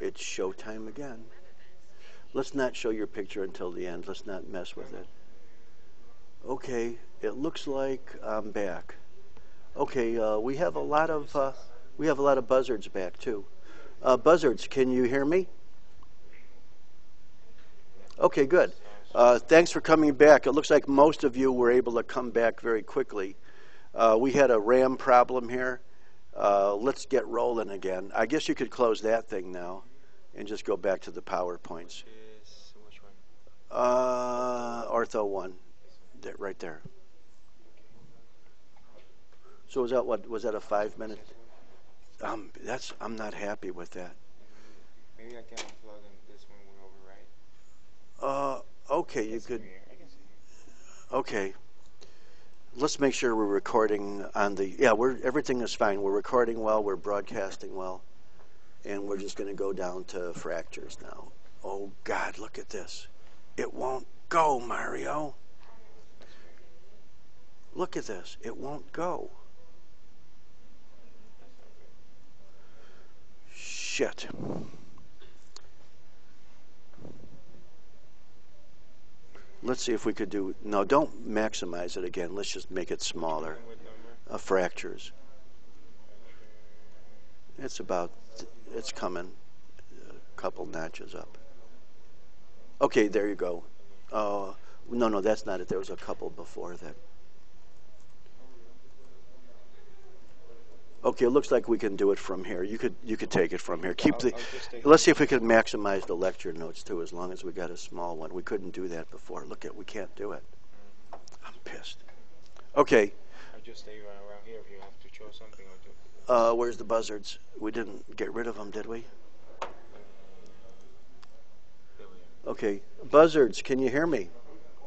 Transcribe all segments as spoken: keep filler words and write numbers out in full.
It's showtime again. Let's not show your picture until the end. Let's not mess with it. Okay, it looks like I'm back. Okay, uh, we have a lot of uh, we have a lot of buzzards back too. Uh, buzzards, can you hear me? Okay, good. Uh, thanks for coming back. It looks like most of you were able to come back very quickly. Uh, we had a RAM problem here. Uh, let's get rolling again. I guess you could close that thing now and just go back to the PowerPoints. Which one? Uh, Ortho one, that right there. So was that what? Was that a five minute? Um, that's I'm not happy with that. Maybe I can unplug and this one will overwrite. Uh, okay, you could. Okay. Let's make sure we're recording on the. Yeah, we're everything is fine. We're recording well. We're broadcasting well, and we're just going to go down to fractures now. Oh God, look at this! It won't go, Mario. Look at this. It won't go. Shit. Let's see if we could do, no, don't maximize it again. Let's just make it smaller. Uh, fractures. It's about, it's coming a couple notches up. Okay, there you go. Uh, no, no, that's not it. There was a couple before that. Okay, it looks like we can do it from here. You could you could take it from here. Keep the. Let's see if we can maximize the lecture notes too, as long as we got a small one. We couldn't do that before. Look at, we can't do it. I'm pissed. Okay. I'll just stay around here if you have to show something or do. Uh, where's the buzzards? We didn't get rid of them, did we? Okay, buzzards. Can you hear me?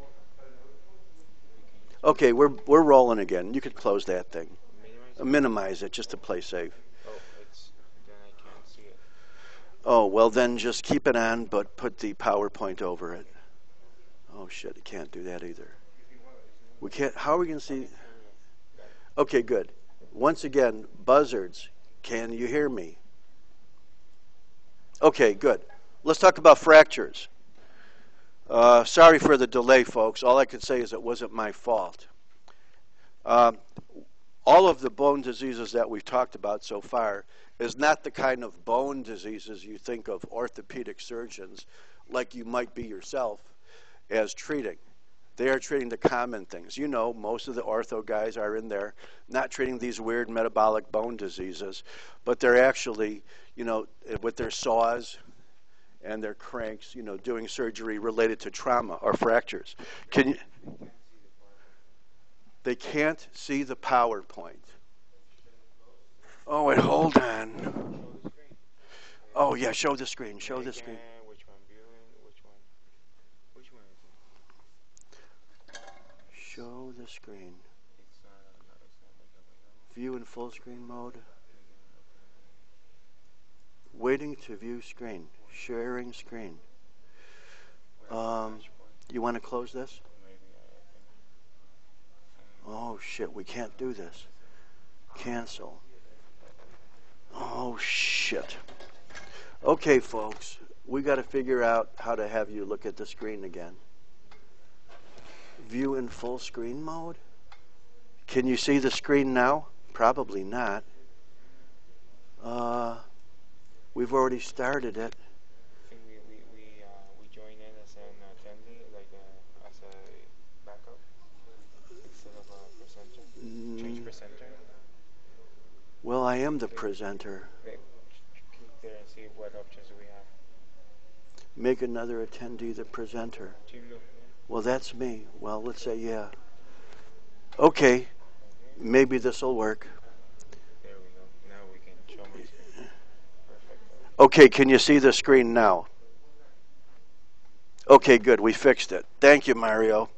Okay, we're we're rolling again. You could close that thing. Minimize it just to play safe. Oh, it's, then I can't see it. Oh, well then just keep it on, but put the PowerPoint over it. Oh shit, you can't do that either. We can't, how are we going to see? Okay, good. Once again, buzzards, can you hear me? Okay, good. Let's talk about fractures. Uh, sorry for the delay, folks. All I can say is it wasn't my fault. Um, All of the bone diseases that we've talked about so far is not the kind of bone diseases you think of orthopedic surgeons, like you might be yourself, as treating. They are treating the common things. You know, most of the ortho guys are in there not treating these weird metabolic bone diseases, but they're actually, you know, with their saws and their cranks, you know, doing surgery related to trauma or fractures. Can you... They can't see the PowerPoint. Oh, wait, hold on. Oh, yeah, show the screen. Show the screen. Which one? Viewing? Which one? Which one is it? Show the screen. View in full screen mode. Waiting to view screen. Sharing screen. Um, you want to close this? Oh shit, we can't do this. Cancel. Oh shit. Okay, folks, we got to figure out how to have you look at the screen again. View in full screen mode? Can you see the screen now? Probably not. Uh, we've already started it. I think we, we, we, uh, we join in as an attendee, like a, as a backup. Instead of a presenter? Mm. Change presenter? Well, I am the presenter. Click there and see what options we have. Make another attendee the presenter. Well, that's me. Well, let's say yeah. Okay. Maybe this will work. There we go. Now we can show my screen. Perfect. Okay, can you see the screen now? Okay, good. We fixed it. Thank you, Mario.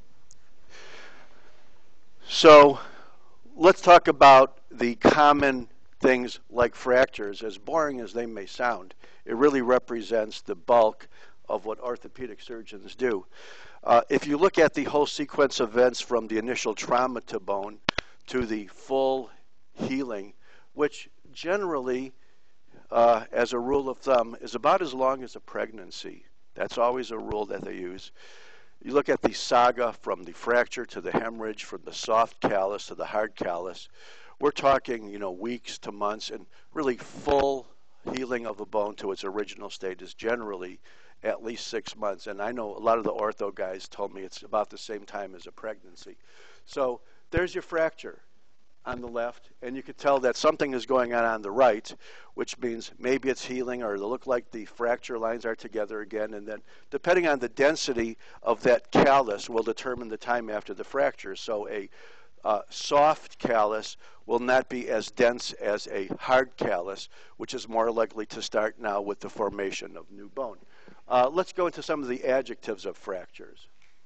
So let's talk about the common things like fractures. As boring as they may sound, it really represents the bulk of what orthopedic surgeons do. Uh, if you look at the whole sequence of events from the initial trauma to bone to the full healing, which generally uh, as a rule of thumb, is about as long as a pregnancy. That's always a rule that they use. You look at the saga from the fracture to the hemorrhage, from the soft callus to the hard callus. We're talking, you know, weeks to months, and really full healing of a bone to its original state is generally at least six months. And I know a lot of the ortho guys told me it's about the same time as a pregnancy. So there's your fracture on the left, and you could tell that something is going on on the right, which means maybe it's healing, or it'll look like the fracture lines are together again. And then depending on the density of that callus will determine the time after the fracture. So a uh, soft callus will not be as dense as a hard callus, which is more likely to start now with the formation of new bone. Uh, let's go into some of the adjectives of fractures.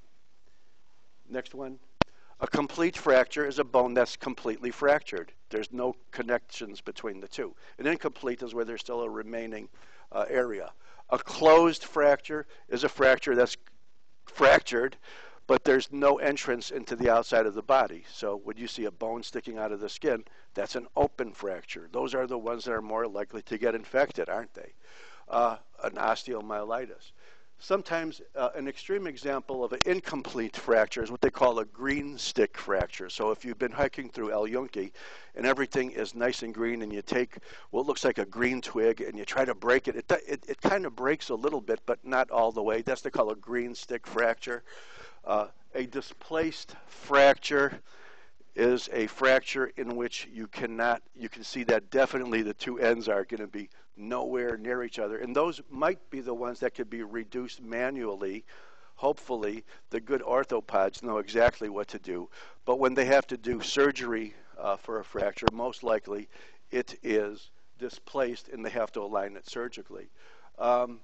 Next one. A complete fracture is a bone that's completely fractured. There's no connections between the two. An incomplete is where there's still a remaining uh, area. A closed fracture is a fracture that's fractured, but there's no entrance into the outside of the body. So when you see a bone sticking out of the skin, that's an open fracture. Those are the ones that are more likely to get infected, aren't they? Uh, an osteomyelitis. Sometimes uh, an extreme example of an incomplete fracture is what they call a green stick fracture. So if you've been hiking through El Yunque and everything is nice and green, and you take what looks like a green twig and you try to break it, it, it, it kind of breaks a little bit, but not all the way. That's what they call a green stick fracture. Uh, a displaced fracture is a fracture in which you cannot, you can see that definitely the two ends are going to be nowhere near each other. And those might be the ones that could be reduced manually. Hopefully, the good orthopods know exactly what to do. But when they have to do surgery uh, for a fracture, most likely it is displaced and they have to align it surgically. Um,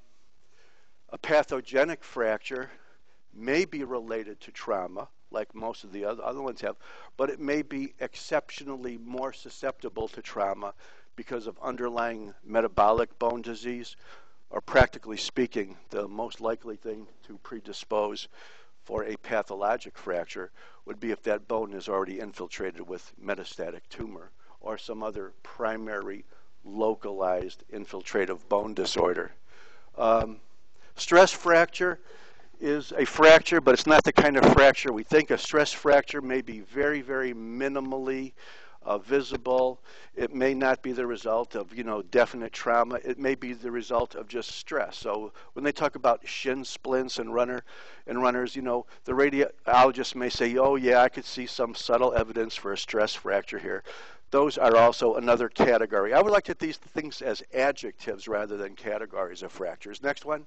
a pathogenic fracture may be related to trauma, like most of the other, other ones have, but it may be exceptionally more susceptible to trauma because of underlying metabolic bone disease, or practically speaking, the most likely thing to predispose for a pathologic fracture would be if that bone is already infiltrated with metastatic tumor or some other primary localized infiltrative bone disorder. Um, stress fracture is a fracture, but it's not the kind of fracture we think. A stress fracture may be very, very minimally uh, visible. It may not be the result of, you know, definite trauma. It may be the result of just stress. So when they talk about shin splints and runner and runners, you know, the radiologist may say, oh yeah, I could see some subtle evidence for a stress fracture here. Those are also another category. I would like to these things as adjectives rather than categories of fractures. Next one.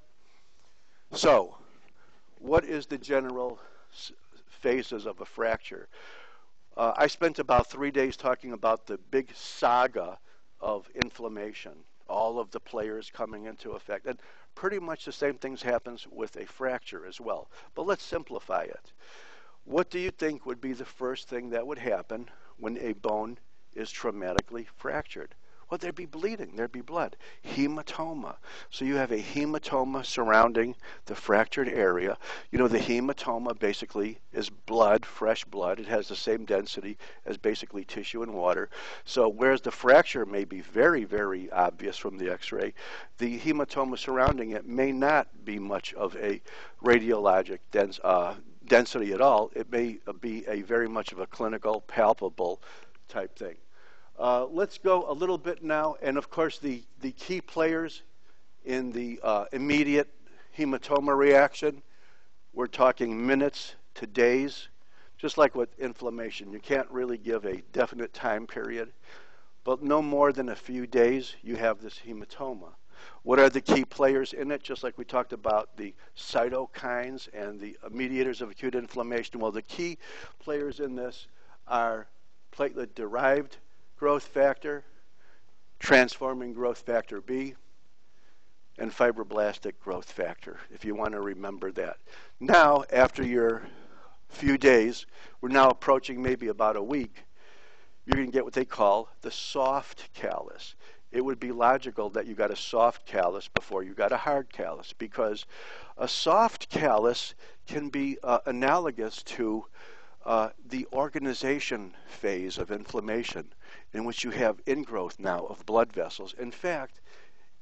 So, what is the general phases of a fracture? Uh, I spent about three days talking about the big saga of inflammation, all of the players coming into effect. And pretty much the same things happens with a fracture as well. But let's simplify it. What do you think would be the first thing that would happen when a bone is traumatically fractured? Well, there'd be bleeding, there'd be blood. Hematoma. So you have a hematoma surrounding the fractured area. You know, the hematoma basically is blood, fresh blood. It has the same density as basically tissue and water. So whereas the fracture may be very, very obvious from the x-ray, the hematoma surrounding it may not be much of a radiologic dens uh, density at all. It may be a very much of a clinical, palpable type thing. Uh, let's go a little bit now, and of course the, the key players in the uh, immediate hematoma reaction, we're talking minutes to days, just like with inflammation. You can't really give a definite time period, but no more than a few days you have this hematoma. What are the key players in it? Just like we talked about the cytokines and the mediators of acute inflammation. Well, the key players in this are platelet-derived growth factor, transforming growth factor B, and fibroblastic growth factor, if you want to remember that. Now, after your few days, we're now approaching maybe about a week, you're going to get what they call the soft callus. It would be logical that you got a soft callus before you got a hard callus, because a soft callus can be uh, analogous to uh, the organization phase of inflammation, in which you have ingrowth now of blood vessels. In fact,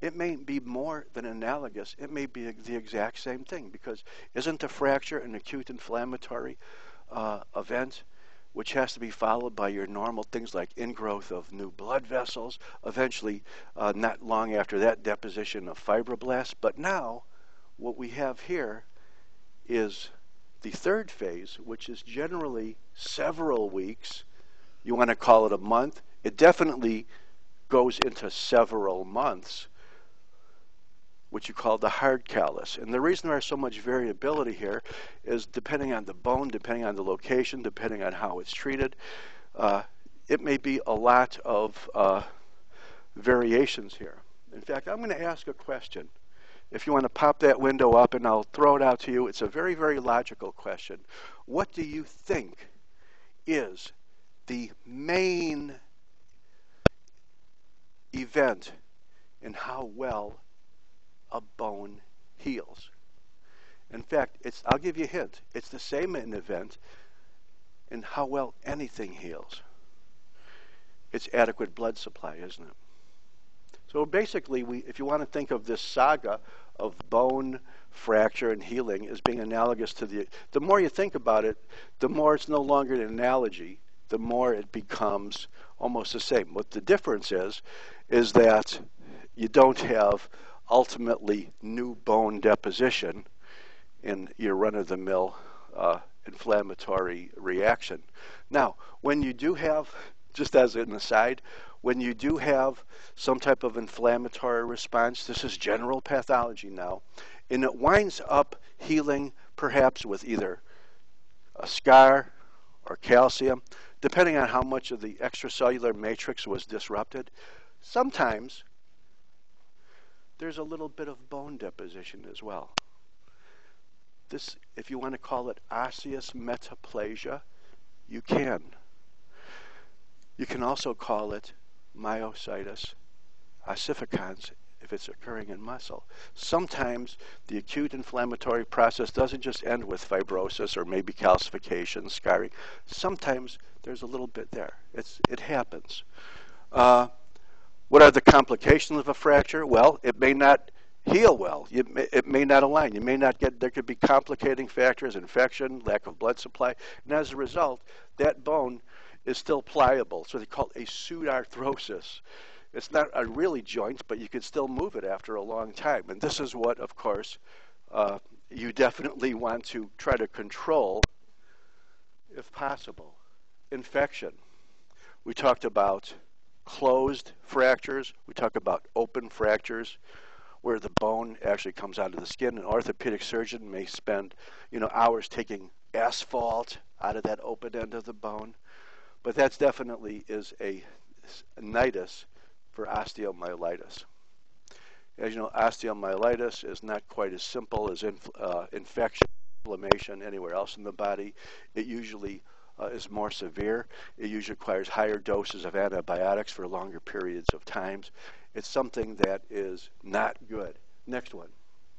it may be more than analogous. It may be the exact same thing, because isn't a fracture an acute inflammatory uh, event, which has to be followed by your normal things like ingrowth of new blood vessels, eventually uh, not long after that, deposition of fibroblasts. But now what we have here is the third phase, which is generally several weeks. You want to call it a month. It definitely goes into several months, which you call the hard callus. And the reason there's so much variability here is depending on the bone, depending on the location, depending on how it's treated, uh, it may be a lot of uh, variations here. In fact, I'm going to ask a question. If you want to pop that window up, and I'll throw it out to you, it's a very, very logical question. What do you think is the main event in how well a bone heals? In fact, it's, I'll give you a hint. It's the same in event in how well anything heals. It's adequate blood supply, isn't it? So basically, we, if you want to think of this saga of bone fracture and healing as being analogous to the, the more you think about it, the more it's no longer an analogy, the more it becomes almost the same. What the difference is, is that you don't have ultimately new bone deposition in your run-of-the-mill uh, inflammatory reaction. Now, when you do have, just as an aside, when you do have some type of inflammatory response, this is general pathology now, and it winds up healing perhaps with either a scar or calcium, depending on how much of the extracellular matrix was disrupted. Sometimes there's a little bit of bone deposition as well. This, if you want to call it osseous metaplasia, you can. You can also call it myositis ossificans if it's occurring in muscle. Sometimes the acute inflammatory process doesn't just end with fibrosis or maybe calcification, scarring. Sometimes there's a little bit there. It's, it happens. Uh, what are the complications of a fracture? Well, it may not heal well. You may, it may not align. You may not get, there could be complicating factors, infection, lack of blood supply, and as a result, that bone is still pliable. So they call it a pseudarthrosis. It's not a really joint, but you can still move it after a long time. And this is what, of course, uh, you definitely want to try to control if possible. Infection. We talked about closed fractures. We talk about open fractures, where the bone actually comes out of the skin. An orthopedic surgeon may spend, you know, hours taking asphalt out of that open end of the bone. But that definitely is a, a nidus for osteomyelitis. As you know, osteomyelitis is not quite as simple as inf uh, infection, inflammation anywhere else in the body. It usually uh, is more severe. It usually requires higher doses of antibiotics for longer periods of times. It's something that is not good. Next one.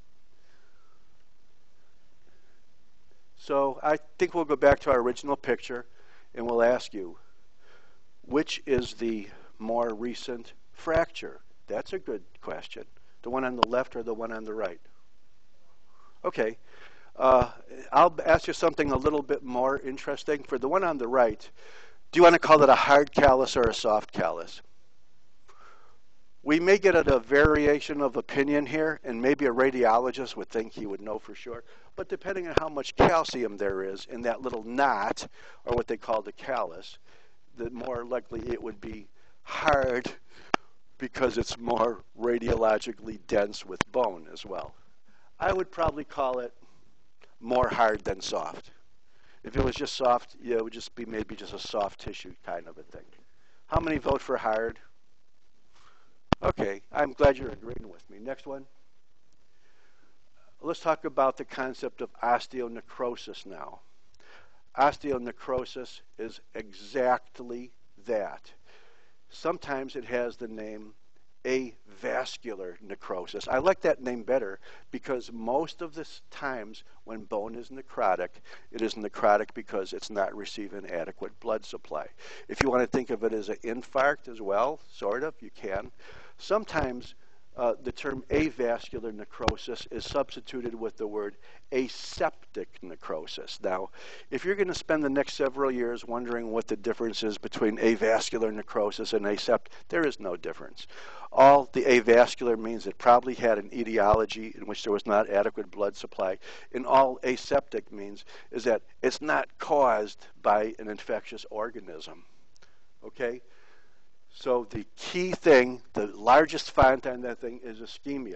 So I think we'll go back to our original picture, and we'll ask you, which is the more recent fracture? That's a good question. The one on the left or the one on the right? Okay. Uh, I'll ask you something a little bit more interesting. For the one on the right, do you want to call it a hard callus or a soft callus? We may get at a variation of opinion here, and maybe a radiologist would think he would know for sure. But depending on how much calcium there is in that little knot, or what they call the callus, the more likely it would be hard because it's more radiologically dense with bone as well. I would probably call it more hard than soft. If it was just soft, yeah, it would just be maybe just a soft tissue kind of a thing. How many vote for hard? Okay, I'm glad you're agreeing with me. Next one. Let's talk about the concept of osteonecrosis now. Osteonecrosis is exactly that. Sometimes it has the name avascular necrosis. I like that name better because most of the times when bone is necrotic, it is necrotic because it's not receiving adequate blood supply. If you want to think of it as an infarct as well, sort of, you can. Sometimes uh, the term avascular necrosis is substituted with the word aseptic necrosis. Now, if you're going to spend the next several years wondering what the difference is between avascular necrosis and aseptic, there is no difference. All the avascular means it probably had an etiology in which there was not adequate blood supply, and all aseptic means is that it's not caused by an infectious organism. Okay? So the key thing, the largest font on that thing is ischemia.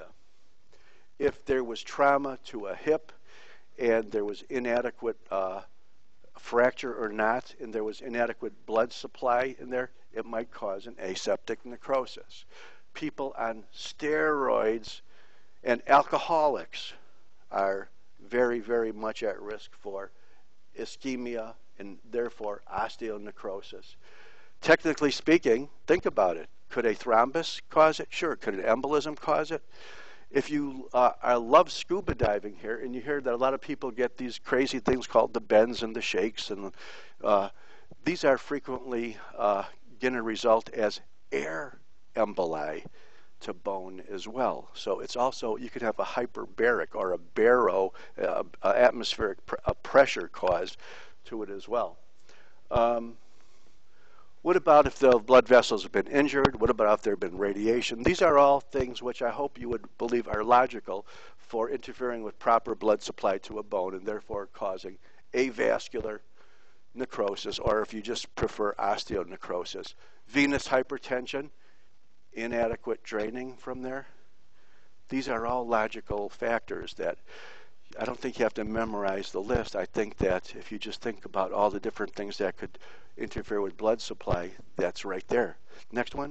If there was trauma to a hip and there was inadequate uh, fracture or not, and there was inadequate blood supply in there, it might cause an aseptic necrosis. People on steroids and alcoholics are very, very much at risk for ischemia and therefore osteonecrosis. Technically speaking, think about it. Could a thrombus cause it? Sure. Could an embolism cause it? If you uh, I love scuba diving here, and you hear that a lot of people get these crazy things called the bends and the shakes, and uh, these are frequently uh, going to result as air emboli to bone as well. So it's also, you could have a hyperbaric or a baro, uh, uh, atmospheric pr uh, pressure caused to it as well. Um, What about if the blood vessels have been injured? What about if there have been radiation? These are all things which I hope you would believe are logical for interfering with proper blood supply to a bone and therefore causing avascular necrosis, or if you just prefer osteonecrosis. Venous hypertension, inadequate draining from there. These are all logical factors that I don't think you have to memorize the list. I think that if you just think about all the different things that could interfere with blood supply, that's right there. Next one.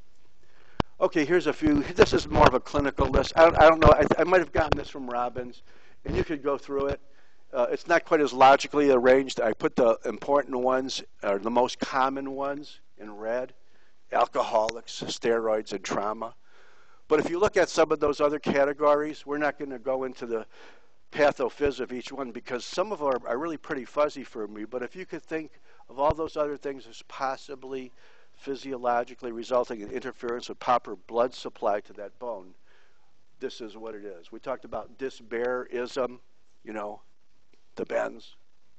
Okay, here's a few. This is more of a clinical list. I don't, I don't know. I, I might have gotten this from Robbins, and you could go through it. Uh, it's not quite as logically arranged. I put the important ones, or the most common ones, in red. Alcoholics, steroids, and trauma. But if you look at some of those other categories, we're not going to go into the pathophys of each one because some of them are, are really pretty fuzzy for me. But if you could think of all those other things as possibly physiologically resulting in interference with proper blood supply to that bone, this is what it is. We talked about dysbarism, you know, the bends.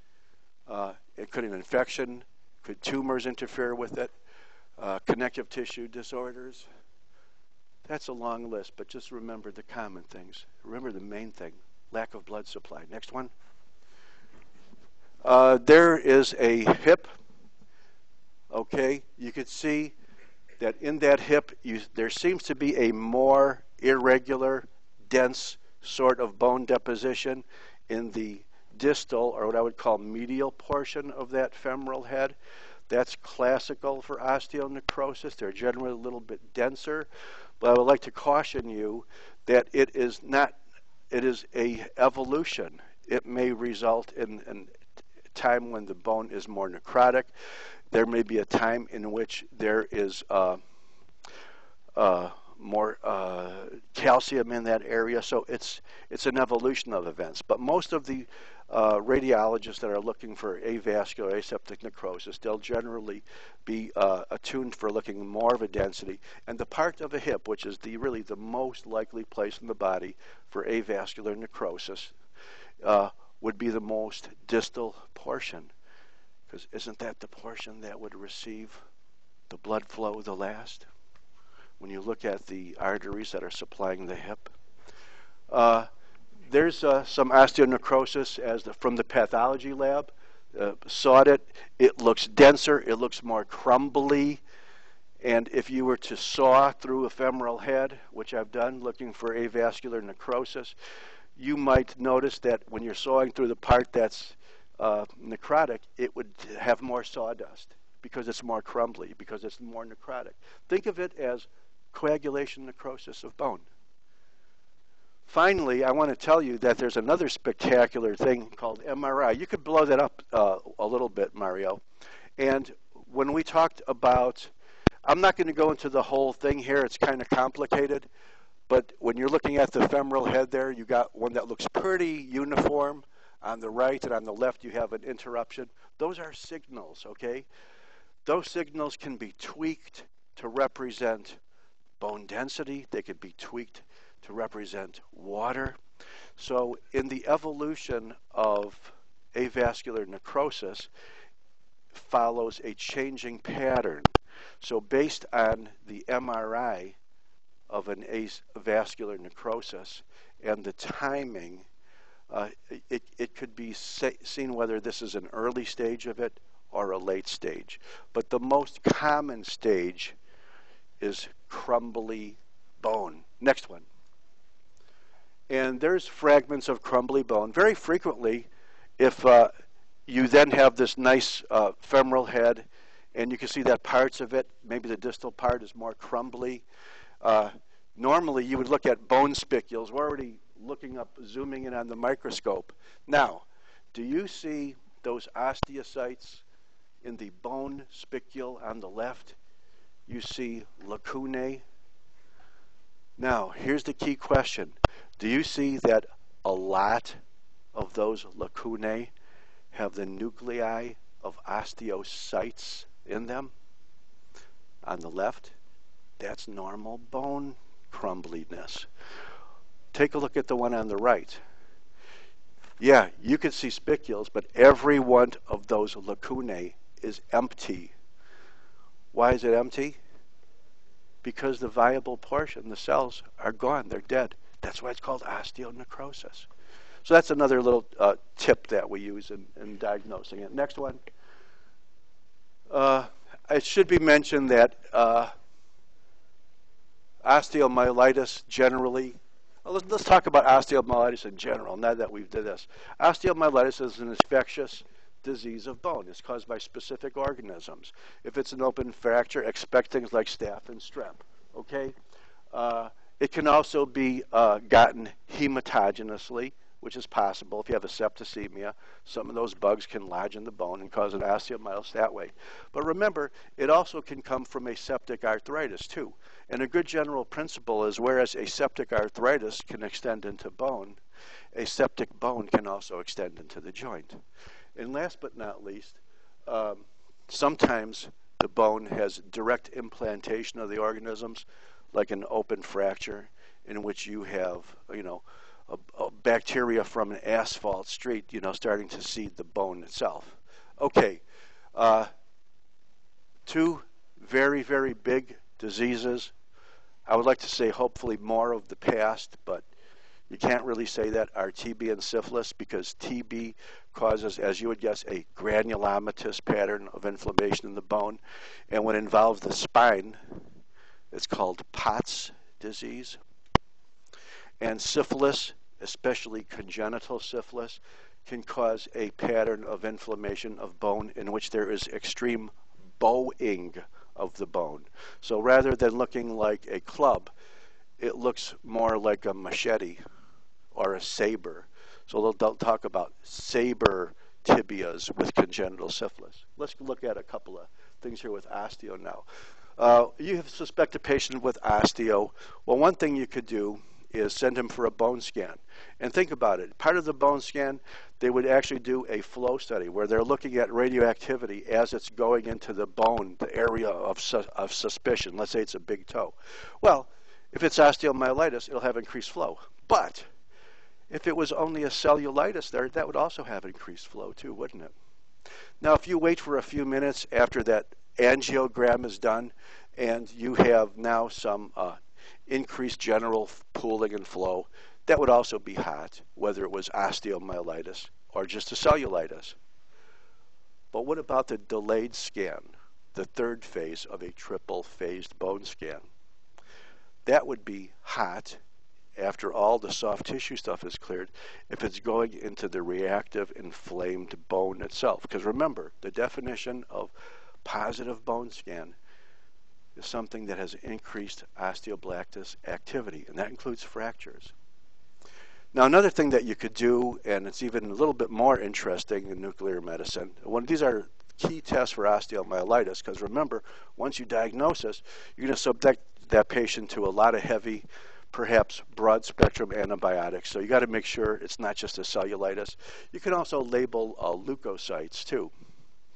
Uh, it could an infection, could tumors interfere with it, uh, connective tissue disorders. That's a long list, but just remember the common things. Remember the main thing, lack of blood supply. Next one. Uh, there is a hip. Okay, you could see that in that hip, you, there seems to be a more irregular, dense sort of bone deposition in the distal, or what I would call medial portion of that femoral head. That's classical for osteonecrosis. They're generally a little bit denser, but I would like to caution you that it is not, it is a evolution. It may result in, in time when the bone is more necrotic. There may be a time in which there is uh, uh, more uh, calcium in that area. So it's it's an evolution of events. But most of the uh, radiologists that are looking for avascular aseptic necrosis, they'll generally be uh, attuned for looking more of a density. And the part of a hip, which is the really the most likely place in the body for avascular necrosis, uh, would be the most distal portion. Because isn't that the portion that would receive the blood flow the last? When you look at the arteries that are supplying the hip. Uh, there's uh, some osteonecrosis as the, from the pathology lab. Uh, sawed it. It looks denser. It looks more crumbly. And if you were to saw through a femoral head, which I've done looking for avascular necrosis, you might notice that when you're sawing through the part that's uh, necrotic, it would have more sawdust because it's more crumbly, because it's more necrotic. Think of it as coagulation necrosis of bone. Finally, I want to tell you that there's another spectacular thing called M R I. You could blow that up uh, a little bit, Mario. And when we talked about, I'm not going to go into the whole thing here. It's kind of complicated. But when you're looking at the femoral head there, you got one that looks pretty uniform. On the right and on the left, you have an interruption. Those are signals, okay? Those signals can be tweaked to represent bone density. They could be tweaked to represent water. So in the evolution of avascular necrosis follows a changing pattern. So based on the M R I of an avascular necrosis and the timing, uh, it, it could be say, seen whether this is an early stage of it or a late stage. But the most common stage is crumbly bone. Next one. And there's fragments of crumbly bone. Very frequently, if uh, you then have this nice uh, femoral head, and you can see that parts of it, maybe the distal part is more crumbly. Uh, normally, you would look at bone spicules. We're already looking up, zooming in on the microscope. Now, do you see those osteocytes in the bone spicule on the left? You see lacunae. Now, here's the key question. Do you see that a lot of those lacunae have the nuclei of osteocytes in them? On the left, that's normal bone crumbliness. Take a look at the one on the right. Yeah, you can see spicules, but every one of those lacunae is empty. Why is it empty? Because the viable portion, the cells, are gone. They're dead. That's why it's called osteonecrosis. So that's another little uh, tip that we use in, in diagnosing it. Next one. Uh, it should be mentioned that uh, osteomyelitis generally, well, let's, let's talk about osteomyelitis in general, now that we've did this. Osteomyelitis is an infectious disease of bone. It's caused by specific organisms. If it's an open fracture, expect things like staph and strep, okay? Uh, it can also be uh, gotten hematogenously, which is possible. If you have a septicemia, some of those bugs can lodge in the bone and cause an osteomyelitis that way. But remember, it also can come from a septic arthritis too. And a good general principle is whereas a septic arthritis can extend into bone, a septic bone can also extend into the joint. And last but not least, um, sometimes the bone has direct implantation of the organisms, like an open fracture in which you have, you know, a, a bacteria from an asphalt street, you know, starting to seed the bone itself. Okay, uh, two very, very big diseases. I would like to say hopefully more of the past, but you can't really say that, are T B and syphilis, because T B causes, as you would guess, a granulomatous pattern of inflammation in the bone. And when it involves the spine, it's called Pott's disease. And syphilis, especially congenital syphilis, can cause a pattern of inflammation of bone in which there is extreme bowing of the bone. So rather than looking like a club, it looks more like a machete or a saber. So they'll, they'll talk about saber tibias with congenital syphilis. Let's look at a couple of things here with osteo now. Uh, you have suspect a patient with osteo. Well, one thing you could do is send him for a bone scan. And think about it. Part of the bone scan, they would actually do a flow study where they're looking at radioactivity as it's going into the bone, the area of, su of suspicion. Let's say it's a big toe. Well, if it's osteomyelitis, it'll have increased flow. But if it was only a cellulitis there, that would also have increased flow too, wouldn't it? Now, if you wait for a few minutes after that angiogram is done and you have now some uh, increased general pooling and flow, that would also be hot, whether it was osteomyelitis or just a cellulitis. But what about the delayed scan, the third phase of a triple phased bone scan? That would be hot after all the soft tissue stuff is cleared if it's going into the reactive inflamed bone itself. Because remember, the definition of positive bone scan is something that has increased osteoblastic activity, and that includes fractures. Now, another thing that you could do, and it's even a little bit more interesting in nuclear medicine, one, these are key tests for osteomyelitis, because remember, once you diagnose this, you're going to subject that patient to a lot of heavy, perhaps broad spectrum antibiotics. So you got to make sure it's not just a cellulitis. You can also label uh, leukocytes too.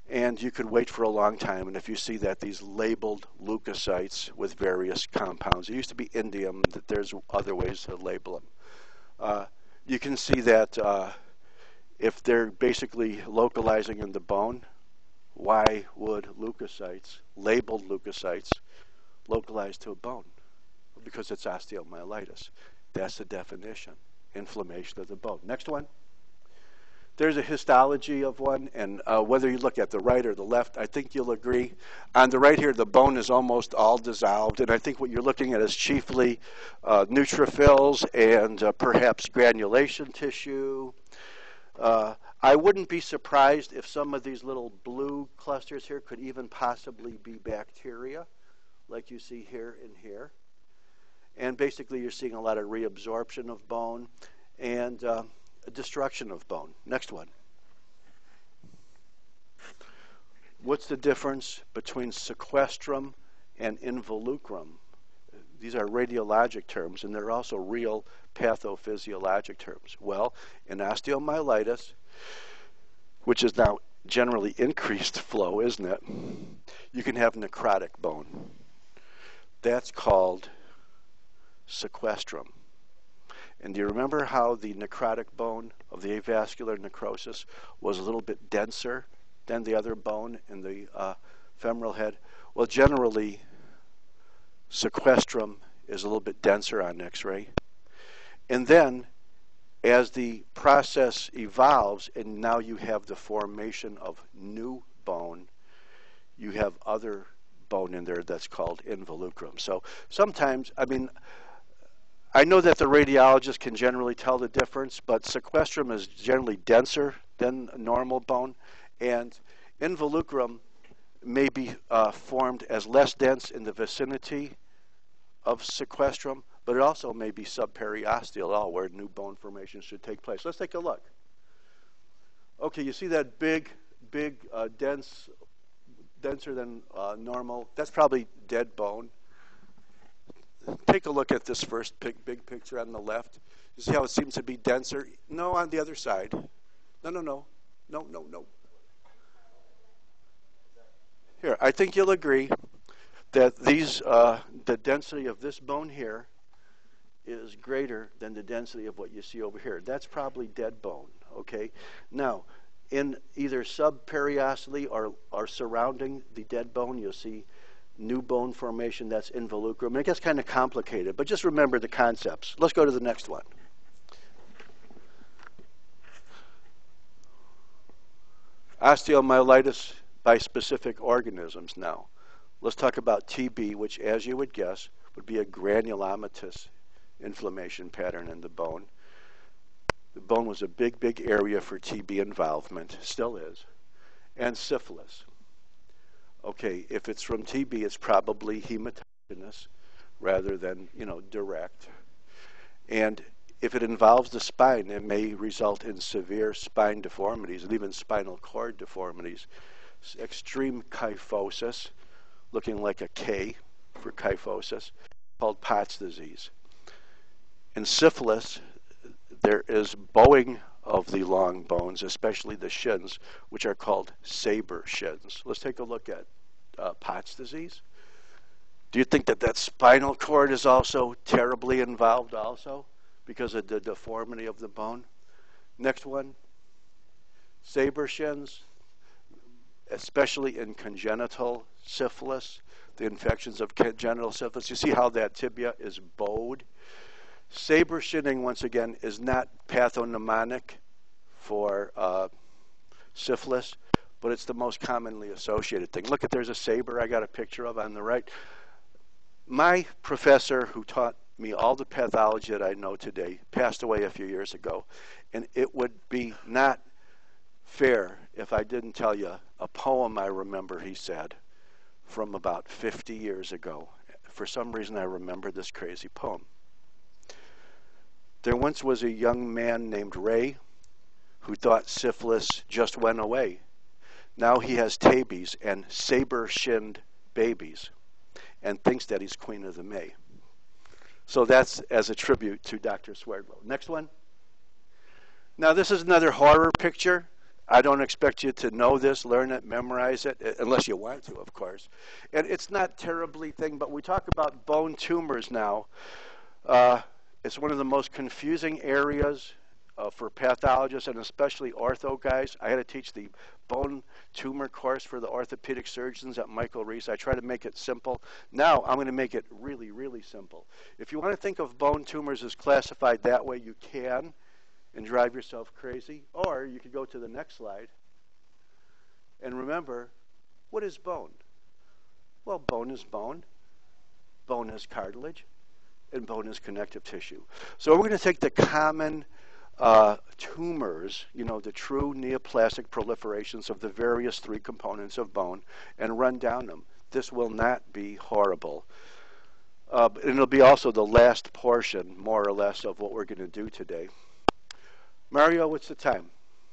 And you could wait for a long time, and if you see that these labeled leukocytes with various compounds, it used to be indium, that there's other ways to label them. Uh, you can see that uh, if they're basically localizing in the bone, why would leukocytes, labeled leukocytes, localize to a bone? Because it's osteomyelitis. That's the definition, inflammation of the bone. Next one. There's a histology of one, and uh, whether you look at the right or the left, I think you'll agree. On the right here, the bone is almost all dissolved, and I think what you're looking at is chiefly uh, neutrophils and uh, perhaps granulation tissue. Uh, I wouldn't be surprised if some of these little blue clusters here could even possibly be bacteria, like you see here and here. And basically, you're seeing a lot of reabsorption of bone and uh, destruction of bone. Next one. What's the difference between sequestrum and involucrum? These are radiologic terms, and they're also real pathophysiologic terms. Well, in osteomyelitis, which is now generally increased flow, isn't it? You can have necrotic bone. That's called sequestrum. And do you remember how the necrotic bone of the avascular necrosis was a little bit denser than the other bone in the uh, femoral head? Well, generally, sequestrum is a little bit denser on X-ray. And then, as the process evolves, and now you have the formation of new bone, you have other bone in there that's called involucrum. So sometimes, I mean, I know that the radiologist can generally tell the difference, but sequestrum is generally denser than normal bone, and involucrum may be uh, formed as less dense in the vicinity of sequestrum, but it also may be subperiosteal, where new bone formation should take place. Let's take a look. Okay, you see that big, big, uh, dense, denser than uh, normal? That's probably dead bone. Take a look at this first big, big picture on the left. You see how it seems to be denser? No, on the other side. No, no, no. No, no, no. Here, I think you'll agree that these, uh, the density of this bone here is greater than the density of what you see over here. That's probably dead bone, okay? Now, in either subperiosteally or, or surrounding the dead bone, you'll see new bone formation, that's involucrum. It gets kind of complicated, but just remember the concepts. Let's go to the next one. Osteomyelitis by specific organisms now. Let's talk about T B, which, as you would guess, would be a granulomatous inflammation pattern in the bone. The bone was a big, big area for T B involvement, still is, and syphilis. Okay, if it's from T B, it's probably hematogenous rather than, you know, direct. And if it involves the spine, it may result in severe spine deformities and even spinal cord deformities. Extreme kyphosis, looking like a K for kyphosis, called Pott's disease. In syphilis, there is bowing of the long bones, especially the shins, which are called saber shins. Let's take a look at uh, Pott's disease. Do you think that that spinal cord is also terribly involved also because of the deformity of the bone? Next one, saber shins, especially in congenital syphilis, the infections of congenital syphilis. You see how that tibia is bowed? Saber shinning, once again, is not pathognomonic for uh, syphilis, but it's the most commonly associated thing. Look at, there's a saber I got a picture of on the right. My professor who taught me all the pathology that I know today passed away a few years ago, and it would be not fair if I didn't tell you a poem I remember he said from about fifty years ago. For some reason, I remember this crazy poem. There once was a young man named Ray who thought syphilis just went away. Now he has tabies and saber-shinned babies and thinks that he's Queen of the May. So that's as a tribute to Doctor Swerdlow. Next one. Now this is another horror picture. I don't expect you to know this, learn it, memorize it, unless you want to, of course. And it's not terribly thing, but we talk about bone tumors now. Uh, it's one of the most confusing areas uh, for pathologists and especially ortho guys. I had to teach the bone tumor course for the orthopedic surgeons at Michael Reese. I try to make it simple. Now I'm going to make it really, really simple. If you want to think of bone tumors as classified that way, you can, and drive yourself crazy. Or you could go to the next slide. And remember, what is bone? Well, bone is bone. Bone is cartilage. And bone is connective tissue. So we're going to take the common uh, tumors, you know, the true neoplastic proliferations of the various three components of bone, and run down them. This will not be horrible. Uh, and it'll be also the last portion, more or less, of what we're going to do today. Mario, what's the time?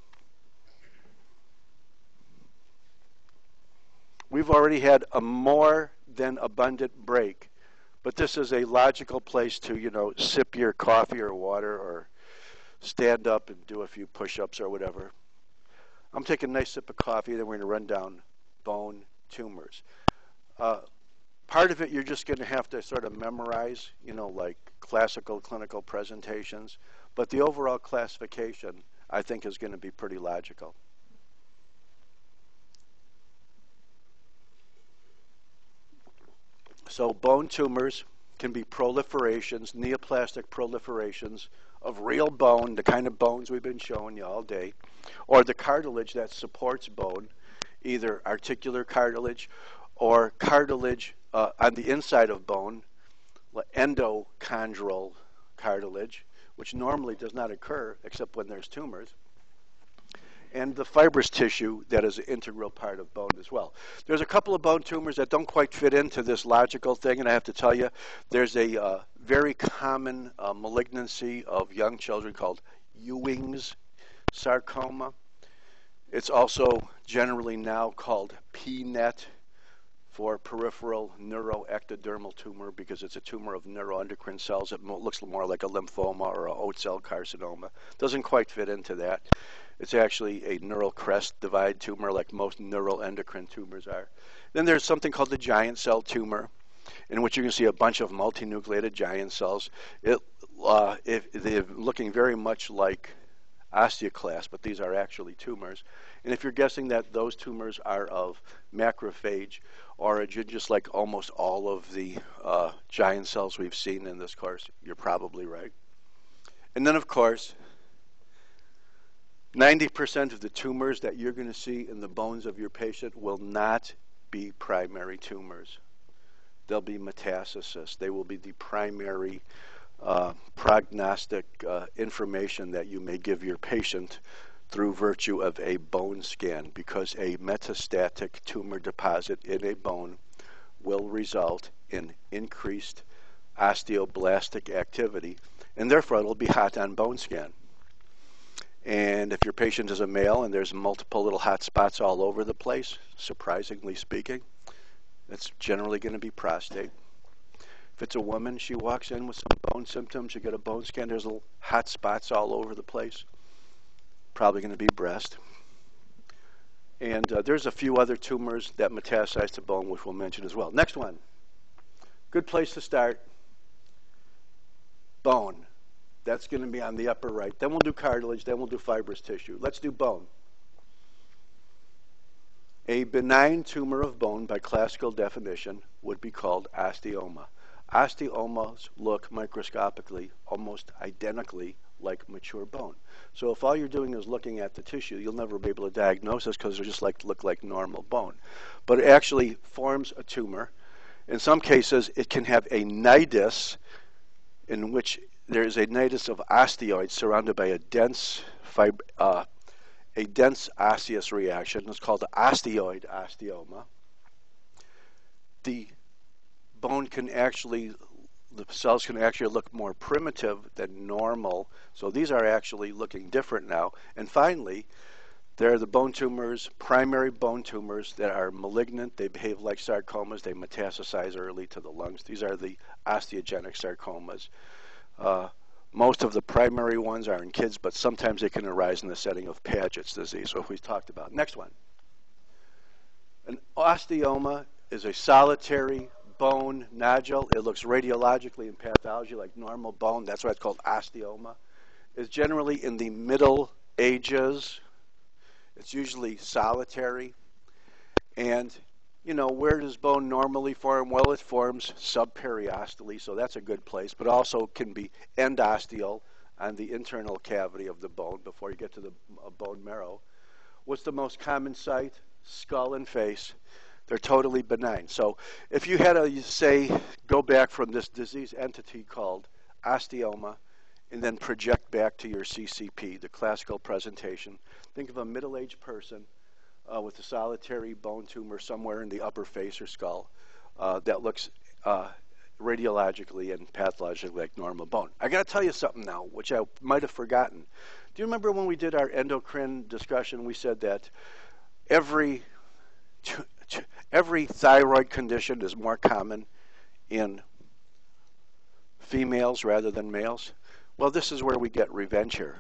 We've already had a more than abundant break, but this is a logical place to, you know, sip your coffee or water or stand up and do a few push-ups or whatever. I'm taking a nice sip of coffee, then we're going to run down bone tumors. Uh, part of it you're just going to have to sort of memorize, you know, like classical clinical presentations. But the overall classification, I think, is going to be pretty logical. So bone tumors can be proliferations, neoplastic proliferations of real bone, the kind of bones we've been showing you all day, or the cartilage that supports bone, either articular cartilage or cartilage uh, on the inside of bone, endochondral cartilage, which normally does not occur except when there's tumors, and the fibrous tissue that is an integral part of bone as well. There's a couple of bone tumors that don't quite fit into this logical thing, and I have to tell you, there's a uh, very common uh, malignancy of young children called Ewing's sarcoma. It's also generally now called P NET, for peripheral neuroectodermal tumor, because it's a tumor of neuroendocrine cells. It looks more like a lymphoma or a Hot cell carcinoma. Doesn't quite fit into that. It's actually a neural crest divide tumor, like most neuroendocrine tumors are. Then there's something called the giant cell tumor, in which you can see a bunch of multinucleated giant cells. It, uh, if they're looking very much like osteoclasts, but these are actually tumors. And if you're guessing that those tumors are of macrophage origin, just like almost all of the uh, giant cells we've seen in this course, you're probably right. And then, of course, ninety percent of the tumors that you're going to see in the bones of your patient will not be primary tumors. They'll be metastasis. They will be the primary Uh, prognostic uh, information that you may give your patient through virtue of a bone scan, because a metastatic tumor deposit in a bone will result in increased osteoblastic activity, and therefore it'll be hot on bone scan. And if your patient is a male and there's multiple little hot spots all over the place, surprisingly speaking, that's generally going to be prostate. If it's a woman, she walks in with some bone symptoms, you get a bone scan, there's little hot spots all over the place, probably going to be breast. And uh, there's a few other tumors that metastasize to bone, which we'll mention as well. Next one. Good place to start. Bone. That's going to be on the upper right. Then we'll do cartilage, then we'll do fibrous tissue. Let's do bone. A benign tumor of bone, by classical definition, would be called osteoma. Osteomas look microscopically almost identically like mature bone. So if all you're doing is looking at the tissue, you'll never be able to diagnose this because they just like look like normal bone. But it actually forms a tumor. In some cases, it can have a nidus, in which there is a nidus of osteoids surrounded by a dense fib uh, a dense osseous reaction. It's called the osteoid osteoma. The bone can actually, the cells can actually look more primitive than normal. So these are actually looking different now. And finally, there are the bone tumors, primary bone tumors that are malignant. They behave like sarcomas. They metastasize early to the lungs. These are the osteogenic sarcomas. Uh, Most of the primary ones are in kids, but sometimes they can arise in the setting of Paget's disease, which we talked about. Next one. An osteoma is a solitary bone nodule. It looks radiologically in pathology like normal bone. That's why it's called osteoma. It's generally in the middle ages. It's usually solitary. And, you know, where does bone normally form? Well, it forms subperiostally, so that's a good place, but also can be endosteal on the internal cavity of the bone before you get to the uh, bone marrow. What's the most common site? Skull and face. They're totally benign. So if you had to, say, go back from this disease entity called osteoma and then project back to your C C P, the classical presentation, think of a middle-aged person uh, with a solitary bone tumor somewhere in the upper face or skull uh, that looks uh, radiologically and pathologically like normal bone. I got to tell you something now, which I might have forgotten. Do you remember when we did our endocrine discussion, we said that every every thyroid condition is more common in females rather than males? Well, this is where we get revenge here.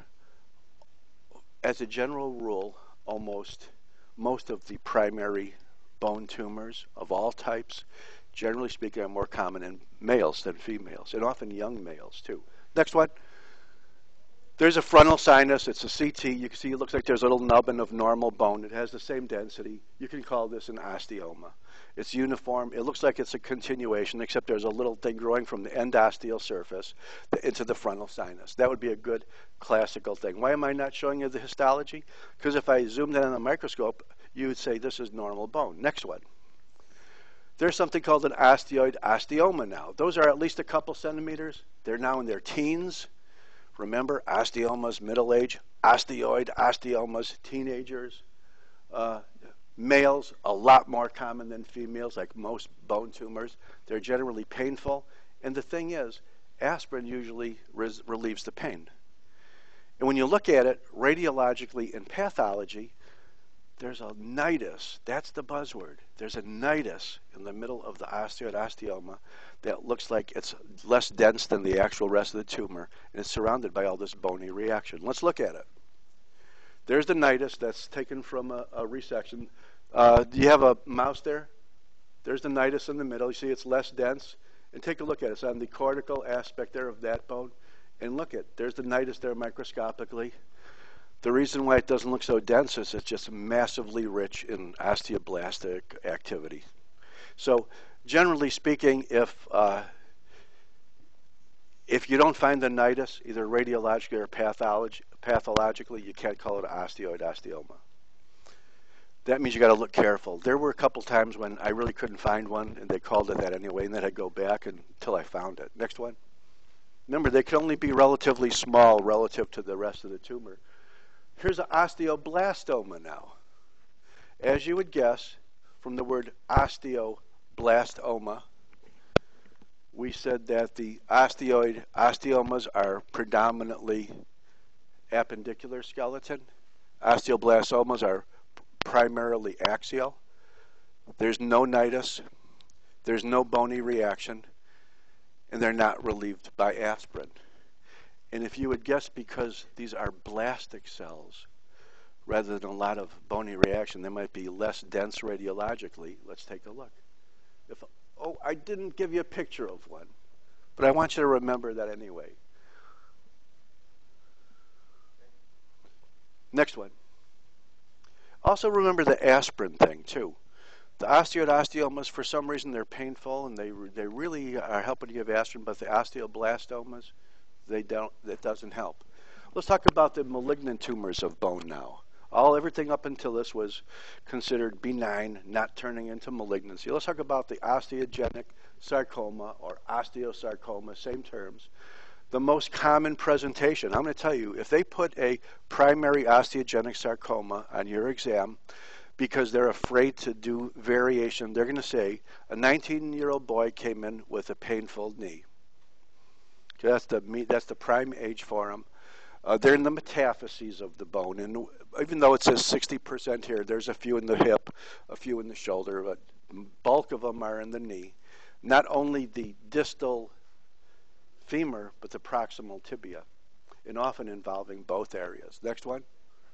As a general rule, almost most of the primary bone tumors of all types, generally speaking, are more common in males than females, and often young males too. Next one. There's a frontal sinus. It's a C T. You can see it looks like there's a little nubbin of normal bone. It has the same density. You can call this an osteoma. It's uniform. It looks like it's a continuation, except there's a little thing growing from the endosteal surface into the frontal sinus. That would be a good classical thing. Why am I not showing you the histology? Because if I zoomed in on a microscope, you would say this is normal bone. Next one. There's something called an osteoid osteoma now. Those are at least a couple centimeters. They're now in their teens. Remember, osteomas, middle age, osteoid, osteomas, teenagers. Uh, males, a lot more common than females, like most bone tumors. They're generally painful. And the thing is, aspirin usually res- relieves the pain. And when you look at it radiologically in pathology, there's a nidus. That's the buzzword. There's a nidus in the middle of the osteoid osteoma that looks like it's less dense than the actual rest of the tumor, and it's surrounded by all this bony reaction. Let's look at it. There's the nidus that's taken from a, a resection. Uh, do you have a mouse there? There's the nidus in the middle. You see it's less dense. And take a look at it. It's on the cortical aspect there of that bone. And look at, there's the nidus there microscopically. The reason why it doesn't look so dense is it's just massively rich in osteoblastic activity. So generally speaking, if uh, if you don't find the nidus, either radiologically or pathology, pathologically, you can't call it an osteoid osteoma. That means you got to look careful. There were a couple times when I really couldn't find one, and they called it that anyway, and then I'd go back until I found it. Next one. Remember, they can only be relatively small relative to the rest of the tumor. Here's an osteoblastoma now. As you would guess, from the word osteoblastoma, we said that the osteoid osteomas are predominantly appendicular skeleton. Osteoblastomas are primarily axial. There's no nidus. There's no bony reaction. And they're not relieved by aspirin. And if you would guess, because these are blastic cells, rather than a lot of bony reaction, they might be less dense radiologically. Let's take a look. If, oh, I didn't give you a picture of one, but I want you to remember that anyway. Next one. Also remember the aspirin thing, too. The osteoid osteomas, for some reason, they're painful, and they, they really are helping to give aspirin, but the osteoblastomas, They don't, that doesn't help. Let's talk about the malignant tumors of bone now. All everything up until this was considered benign, not turning into malignancy. Let's talk about the osteogenic sarcoma or osteosarcoma, same terms. The most common presentation, I'm going to tell you, if they put a primary osteogenic sarcoma on your exam because they're afraid to do variation, they're going to say a nineteen-year-old boy came in with a painful knee. That's the that's the prime age for them. Uh, they're in the metaphyses of the bone, and even though it says sixty percent here, there's a few in the hip, a few in the shoulder, but bulk of them are in the knee. Not only the distal femur, but the proximal tibia, and often involving both areas. Next one.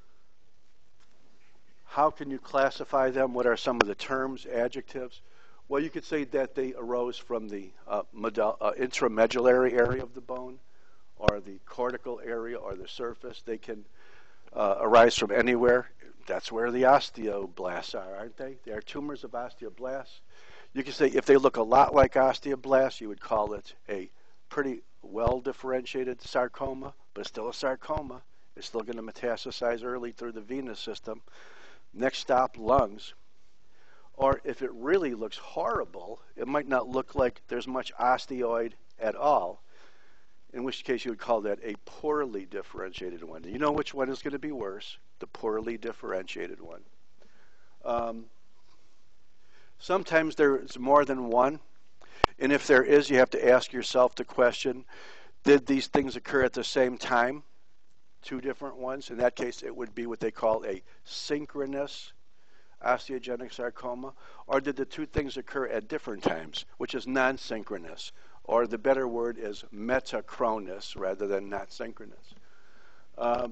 How can you classify them? What are some of the terms, adjectives? Well, you could say that they arose from the uh, medul- uh, intramedullary area of the bone, or the cortical area, or the surface. They can uh, arise from anywhere. That's where the osteoblasts are, aren't they? They are tumors of osteoblasts. You can say if they look a lot like osteoblasts, you would call it a pretty well-differentiated sarcoma, but it's still a sarcoma. It's still going to metastasize early through the venous system. Next stop, lungs. Or if it really looks horrible, it might not look like there's much osteoid at all, in which case you would call that a poorly differentiated one. You know which one is going to be worse? The poorly differentiated one. Um, sometimes there's more than one, and if there is, you have to ask yourself the question, did these things occur at the same time? Two different ones. In that case, it would be what they call a synchronous osteogenic sarcoma, or did the two things occur at different times, which is non-synchronous, or the better word is metachronous rather than not synchronous. Um,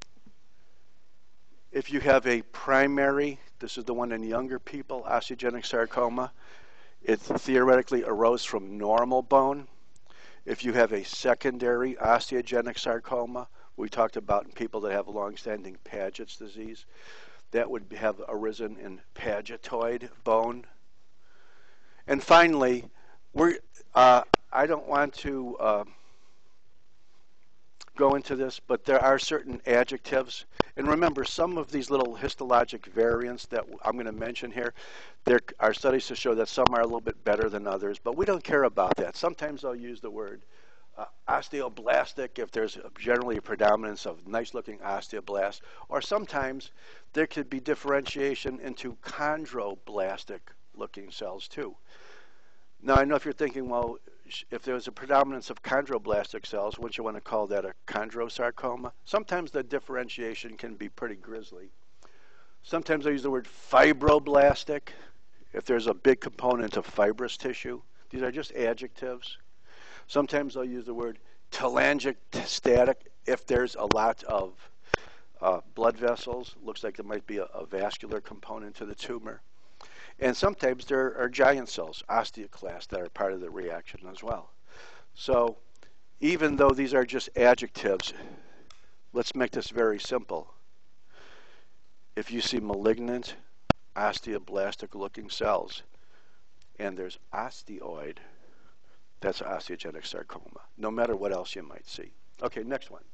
if you have a primary, this is the one in younger people, osteogenic sarcoma, it theoretically arose from normal bone. If you have a secondary osteogenic sarcoma, we talked about in people that have long-standing Paget's disease, that would have arisen in pagetoid bone. And finally, we're, uh, I don't want to uh, go into this, but there are certain adjectives. And remember, some of these little histologic variants that I'm going to mention here, there are studies to show that some are a little bit better than others, but we don't care about that. Sometimes I'll use the word Uh, osteoblastic if there's generally a predominance of nice-looking osteoblasts, or sometimes there could be differentiation into chondroblastic-looking cells too. Now, I know if you're thinking, well, if there's a predominance of chondroblastic cells, wouldn't you want to call that a chondrosarcoma? Sometimes the differentiation can be pretty grisly. Sometimes I use the word fibroblastic if there's a big component of fibrous tissue. These are just adjectives. Sometimes I'll use the word telangiectatic if there's a lot of uh, blood vessels. Looks like there might be a, a vascular component to the tumor. And sometimes there are giant cells, osteoclasts, that are part of the reaction as well. So even though these are just adjectives, let's make this very simple. If you see malignant osteoblastic-looking cells and there's osteoid, that's osteogenic sarcoma, no matter what else you might see. Okay, next one.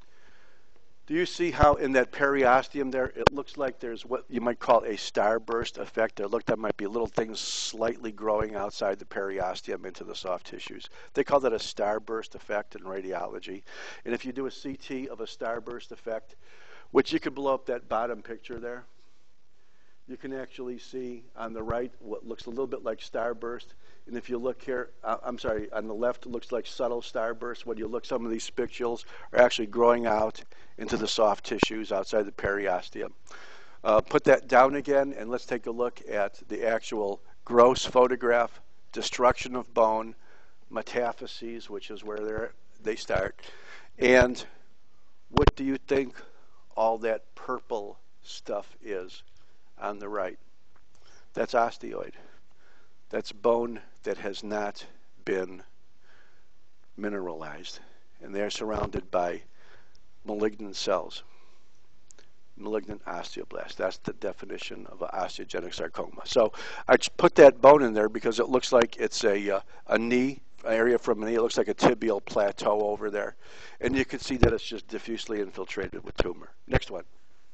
Do you see how in that periosteum there, it looks like there's what you might call a starburst effect? There looked like might be little things slightly growing outside the periosteum into the soft tissues. They call that a starburst effect in radiology. And if you do a C T of a starburst effect, which you could blow up that bottom picture there, you can actually see on the right what looks a little bit like starburst. And if you look here, uh, I'm sorry, on the left it looks like subtle starburst. When you look, some of these spicules are actually growing out into the soft tissues outside the periosteum. Uh, put that down again, and let's take a look at the actual gross photograph, destruction of bone, metaphyses, which is where they're, they start. And what do you think all that purple stuff is on the right? That's osteoid. That's bone that has not been mineralized, and they're surrounded by malignant cells, malignant osteoblasts. That's the definition of an osteogenic sarcoma. So I just put that bone in there because it looks like it's a, uh, a knee, area from a knee. It looks like a tibial plateau over there, and you can see that it's just diffusely infiltrated with tumor. Next one.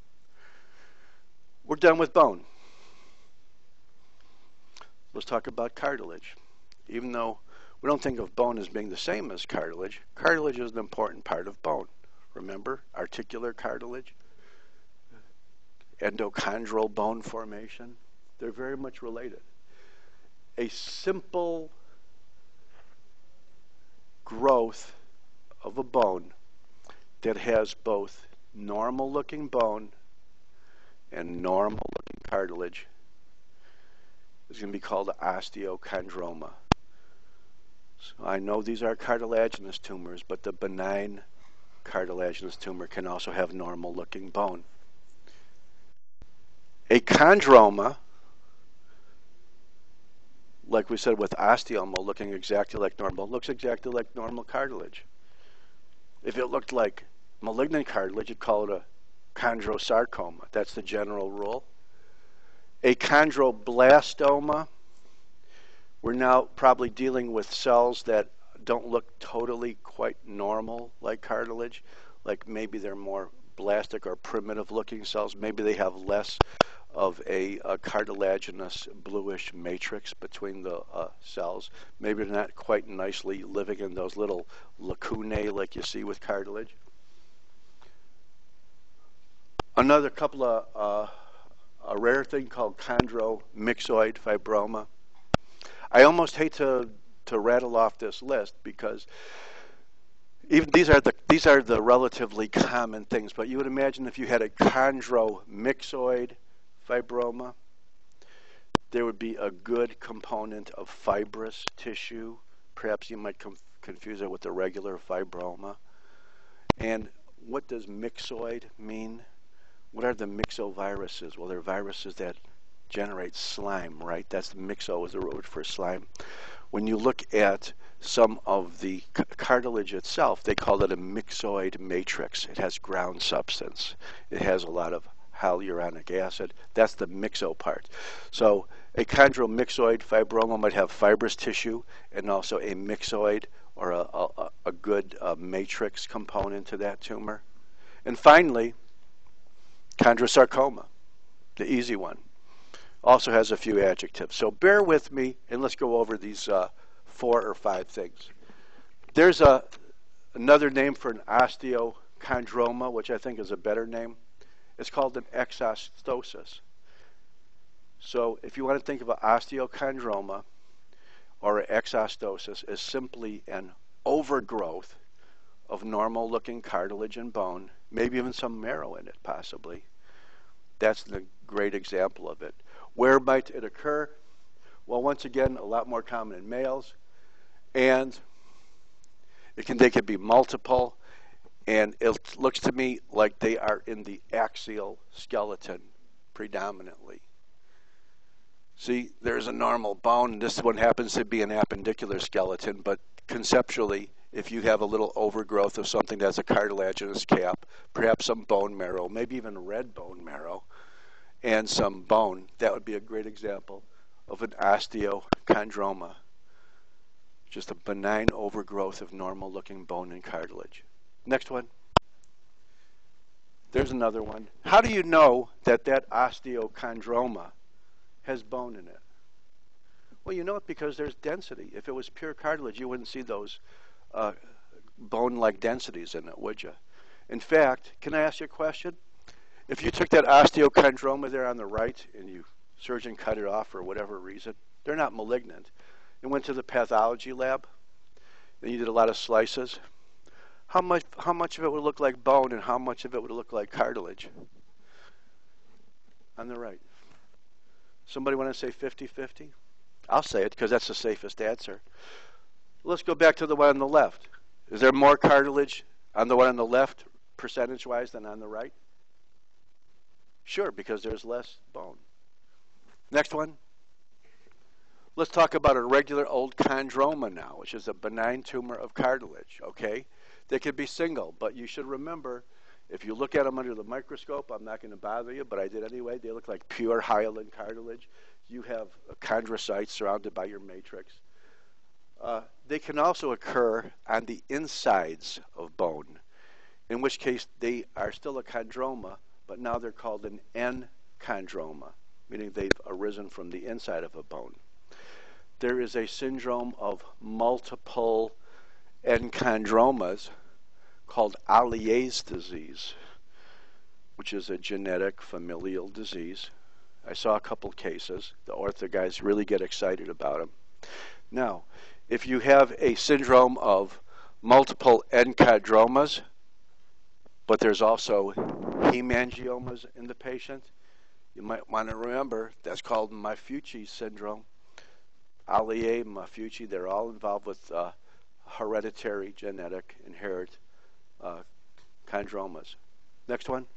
We're done with bone. Let's talk about cartilage. Even though we don't think of bone as being the same as cartilage, cartilage is an important part of bone. Remember, articular cartilage, endochondral bone formation, they're very much related. A simple growth of a bone that has both normal looking bone and normal looking cartilage is going to be called osteochondroma. So I know these are cartilaginous tumors, but the benign cartilaginous tumor can also have normal looking bone. A chondroma, like we said with osteoma looking exactly like normal, looks exactly like normal cartilage. If it looked like malignant cartilage, you'd call it a chondrosarcoma. That's the general rule. A chondroblastoma, we're now probably dealing with cells that don't look totally quite normal like cartilage, like maybe they're more blastic or primitive looking cells. Maybe they have less of a, a cartilaginous bluish matrix between the uh, cells. Maybe they're not quite nicely living in those little lacunae like you see with cartilage. Another couple of, uh, a rare thing called chondromyxoid fibroma. I almost hate to, to rattle off this list because even these are the these are the relatively common things, but you would imagine if you had a chondromyxoid fibroma, there would be a good component of fibrous tissue. Perhaps you might com confuse it with the regular fibroma. And what does myxoid mean? What are the myxoviruses? Well, they're viruses that generate slime, right? That's myxo is the word for slime. When you look at some of the cartilage itself, they call it a myxoid matrix. It has ground substance. It has a lot of hyaluronic acid. That's the myxo part. So a chondromyxoid fibroma might have fibrous tissue and also a myxoid or a, a, a good uh, matrix component to that tumor. And finally, chondrosarcoma, the easy one, also has a few adjectives. So bear with me and let's go over these uh, four or five things. There's a, another name for an osteochondroma, which I think is a better name. It's called an exostosis. So if you want to think of an osteochondroma or an exostosis as simply an overgrowth of normal looking cartilage and bone, maybe even some marrow in it possibly. That's the great example of it. Where might it occur? Well, once again, a lot more common in males, and it can, they can be multiple, and it looks to me like they are in the axial skeleton predominantly. See, there's a normal bone, and this one happens to be an appendicular skeleton, but conceptually, if you have a little overgrowth of something that's a cartilaginous cap, perhaps some bone marrow, maybe even red bone marrow, and some bone, that would be a great example of an osteochondroma, just a benign overgrowth of normal looking bone and cartilage. Next one. There's another one. How do you know that that osteochondroma has bone in it? Well, you know it because there's density. If it was pure cartilage, you wouldn't see those uh, bone-like densities in it, would you? In fact, can I ask you a question? If you took that osteochondroma there on the right and you surgeon cut it off for whatever reason, they're not malignant, and went to the pathology lab, and you did a lot of slices, how much, how much of it would look like bone and how much of it would look like cartilage? On the right. Somebody want to say fifty fifty? I'll say it because that's the safest answer. Let's go back to the one on the left. Is there more cartilage on the one on the left, percentage-wise, than on the right? Sure, because there's less bone. Next one. Let's talk about a regular old chondroma now, which is a benign tumor of cartilage, okay? They could be single, but you should remember, if you look at them under the microscope, I'm not going to bother you, but I did anyway. They look like pure hyaline cartilage. You have chondrocytes surrounded by your matrix. Uh, they can also occur on the insides of bone, in which case they are still a chondroma, but now they're called an enchondroma, meaning they've arisen from the inside of a bone. There is a syndrome of multiple enchondromas called Allié's disease, which is a genetic familial disease. I saw a couple cases. The ortho guys really get excited about them. Now, if you have a syndrome of multiple enchondromas, but there's also hemangiomas in the patient, you might want to remember that's called Maffucci syndrome. Allie, Mafucci, they're all involved with uh, hereditary, genetic, inherit uh, chondromas. Next one.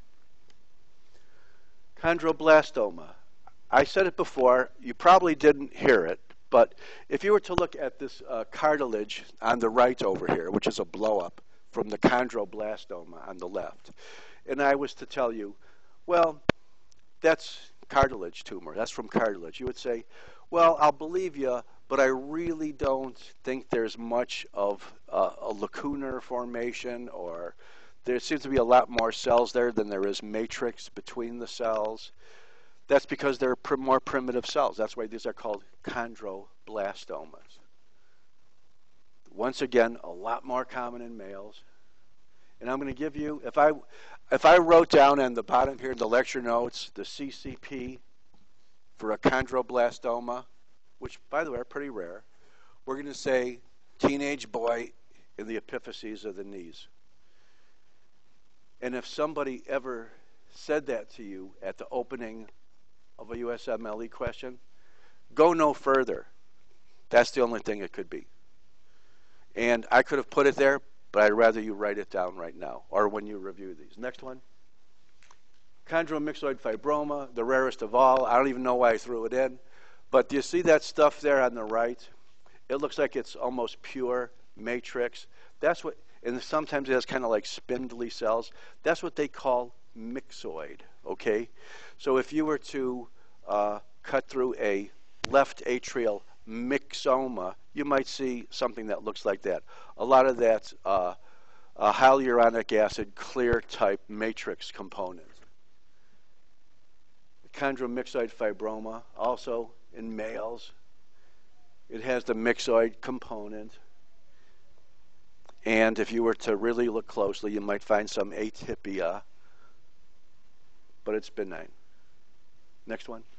Chondroblastoma. I said it before. You probably didn't hear it, but if you were to look at this uh, cartilage on the right over here, which is a blow-up from the chondroblastoma on the left, and I was to tell you, well, that's cartilage tumor. That's from cartilage. You would say, well, I'll believe you, but I really don't think there's much of uh, a lacunar formation, or there seems to be a lot more cells there than there is matrix between the cells. That's because they're pr more primitive cells. That's why these are called chondroblastomas. Once again, a lot more common in males. And I'm going to give you, if I, if I wrote down on the bottom here in the lecture notes, the C C P for a chondroblastoma, which, by the way, are pretty rare, we're going to say teenage boy in the epiphyses of the knees. And if somebody ever said that to you at the opening of a U S M L E question, go no further. That's the only thing it could be. And I could have put it there, but I'd rather you write it down right now or when you review these. Next one. Chondromyxoid fibroma, the rarest of all. I don't even know why I threw it in. But do you see that stuff there on the right? It looks like it's almost pure matrix. That's what, and sometimes it has kind of like spindly cells. That's what they call myxoid, okay? So if you were to uh, cut through a left atrial myxoma, you might see something that looks like that. A lot of that's uh, a hyaluronic acid clear type matrix component. Chondromyxoid fibroma, also in males, it has the myxoid component. And if you were to really look closely, you might find some atypia, but it's benign. Next one.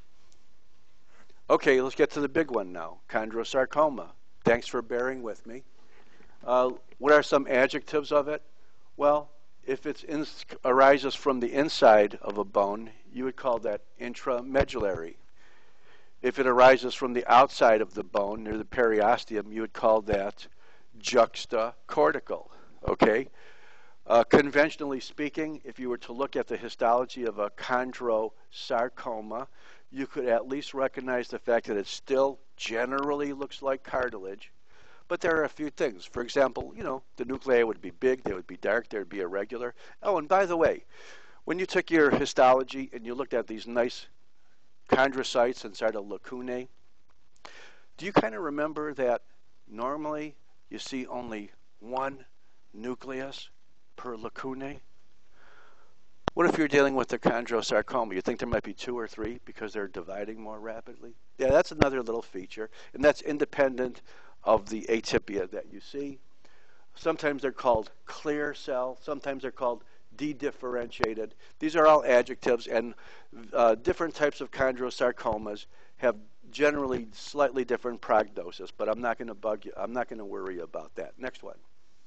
Okay, let's get to the big one now, chondrosarcoma. Thanks for bearing with me. Uh, what are some adjectives of it? Well, if it arises from the inside of a bone, you would call that intramedullary. If it arises from the outside of the bone, near the periosteum, you would call that juxtacortical, okay? Uh, conventionally speaking, if you were to look at the histology of a chondrosarcoma, you could at least recognize the fact that it still generally looks like cartilage, but there are a few things. For example, you know, the nuclei would be big, they would be dark, they would be irregular. Oh, and by the way, when you took your histology and you looked at these nice chondrocytes inside of lacunae, do you kind of remember that normally you see only one nucleus per lacunae? What if you're dealing with the chondrosarcoma? You think there might be two or three because they're dividing more rapidly? Yeah, that's another little feature, and that's independent of the atypia that you see. Sometimes they're called clear cell, sometimes they're called dedifferentiated. These are all adjectives, and uh, different types of chondrosarcomas have generally slightly different prognosis, but I'm not going to bug you. I'm not going to worry about that. Next one.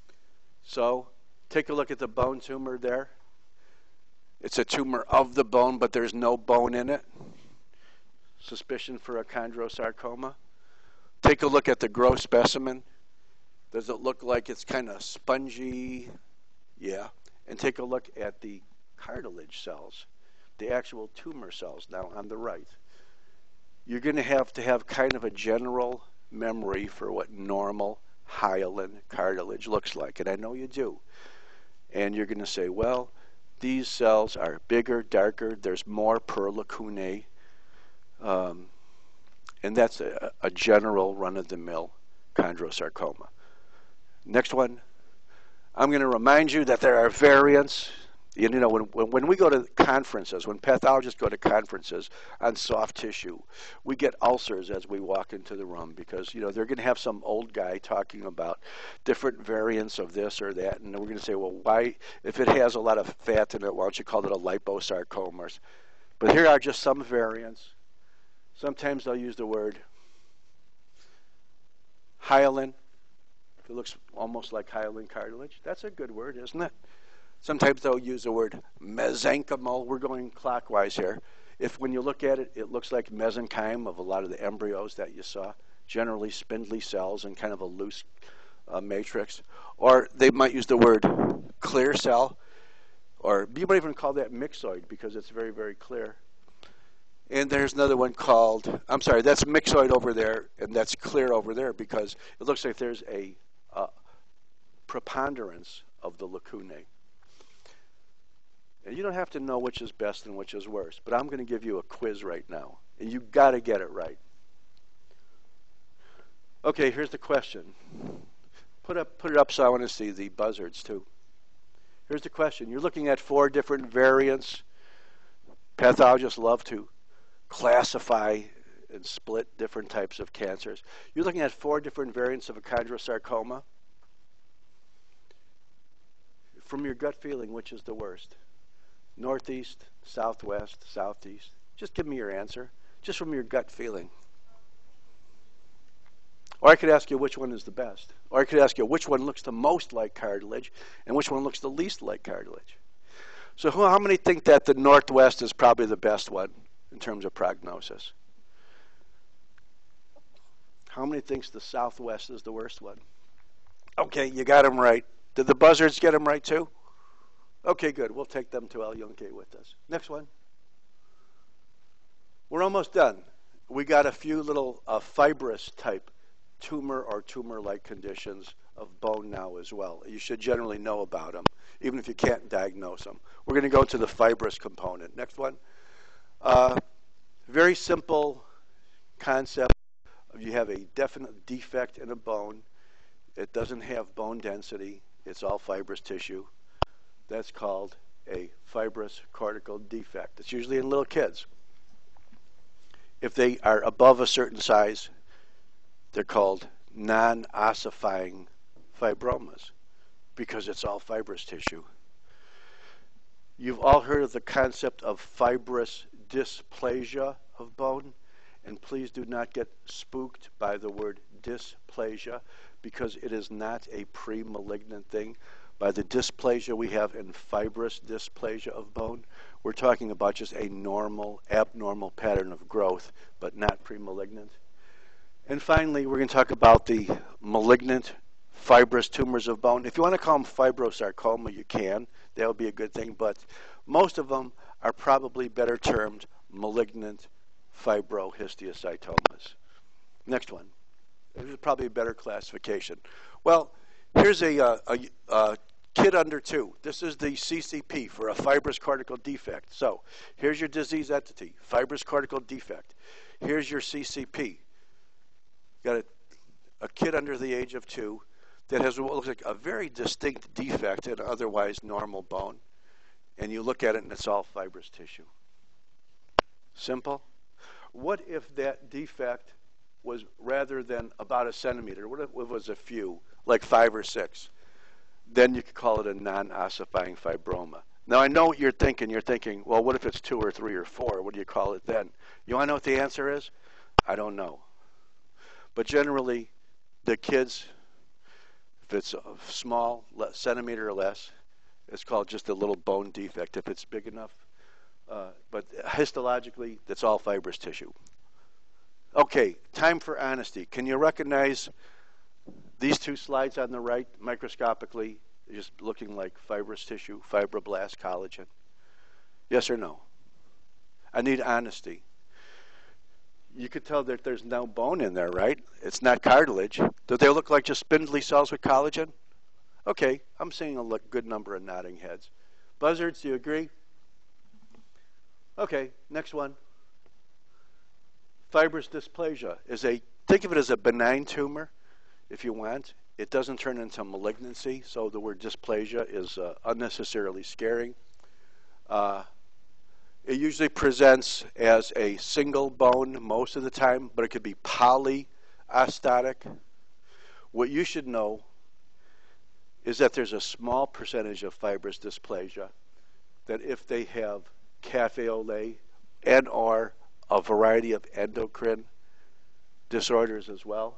So take a look at the bone tumor there. It's a tumor of the bone, but there's no bone in it. Suspicion for a chondrosarcoma. Take a look at the gross specimen. Does it look like it's kind of spongy? Yeah. And take a look at the cartilage cells, the actual tumor cells now on the right. You're going to have to have kind of a general memory for what normal hyaline cartilage looks like, and I know you do. And you're going to say, well, these cells are bigger, darker, there's more per lacunae, um, and that's a, a general run-of-the-mill chondrosarcoma. Next one. I'm going to remind you that there are variants. You know, when, when, when we go to conferences, when pathologists go to conferences on soft tissue, we get ulcers as we walk into the room because, you know, they're going to have some old guy talking about different variants of this or that, and we're going to say, well, why, if it has a lot of fat in it, why don't you call it a liposarcoma? But here are just some variants. Sometimes they'll use the word hyaline. It looks almost like hyaline cartilage. That's a good word, isn't it? Sometimes they'll use the word mesenchymal. We're going clockwise here. If when you look at it, it looks like mesenchyme of a lot of the embryos that you saw. generally spindly cells and kind of a loose uh, matrix. Or they might use the word clear cell, or you might even call that myxoid because it's very, very clear. And there's another one called, I'm sorry, that's myxoid over there, and that's clear over there because it looks like there's a uh, preponderance of the lacunae. And you don't have to know which is best and which is worst, but I'm going to give you a quiz right now, and you've got to get it right. Okay, here's the question. Put up, put it up so I want to see the buzzards too. Here's the question. You're looking at four different variants. Pathologists love to classify and split different types of cancers. You're looking at four different variants of a chondrosarcoma. From your gut feeling, which is the worst? Northeast, southwest, southeast? Just give me your answer, just from your gut feeling. Or I could ask you which one is the best. Or I could ask you which one looks the most like cartilage and which one looks the least like cartilage. So who, how many think that the northwest is probably the best one in terms of prognosis? How many thinks the southwest is the worst one? Okay, you got them right. Did the buzzards get them right too? Okay, good. We'll take them to El Yunque with us. Next one. We're almost done. We got a few little uh, fibrous type tumor or tumor-like conditions of bone now as well. You should generally know about them, even if you can't diagnose them. We're going to go to the fibrous component. Next one. Uh, very simple concept. You have a definite defect in a bone. It doesn't have bone density. It's all fibrous tissue. That's called a fibrous cortical defect. It's usually in little kids. If they are above a certain size, they're called non-ossifying fibromas because it's all fibrous tissue. You've all heard of the concept of fibrous dysplasia of bone, and please do not get spooked by the word dysplasia because it is not a pre-malignant thing. By the dysplasia we have in fibrous dysplasia of bone, we're talking about just a normal, abnormal pattern of growth, but not pre-malignant. And finally, we're going to talk about the malignant fibrous tumors of bone. If you want to call them fibrosarcoma, you can. That would be a good thing, but most of them are probably better termed malignant fibrohistiocytomas. Next one. This is probably a better classification. Well, here's a, uh, a, a kid under two. This is the C C P for a fibrous cortical defect. So here's your disease entity, fibrous cortical defect. Here's your C C P. Got a, a kid under the age of two that has what looks like a very distinct defect in otherwise normal bone. And you look at it and it's all fibrous tissue. Simple. What if that defect was rather than about a centimeter? What if it was a few, like five or six? Then you could call it a non-ossifying fibroma. Now I know what you're thinking. You're thinking, well, what if it's two or three or four? What do you call it then? You want to know what the answer is? I don't know. But generally, the kids, if it's a small, centimeter or less, it's called just a little bone defect if it's big enough. Uh, but histologically, that's all fibrous tissue. Okay, time for honesty. Can you recognize these two slides on the right microscopically, just looking like fibrous tissue, fibroblast, collagen? Yes or no? I need honesty. You could tell that there's no bone in there, right? It's not cartilage. Do they look like just spindly cells with collagen? Okay, I'm seeing a good number of nodding heads. Buzzards, do you agree? Okay, next one. Fibrous dysplasia is a, think of it as a benign tumor, if you want. It doesn't turn into malignancy, so the word dysplasia is uh, unnecessarily scaring. Uh, it usually presents as a single bone most of the time, but it could be polyostotic. What you should know is that there's a small percentage of fibrous dysplasia that if they have cafe au lait and or a variety of endocrine disorders as well,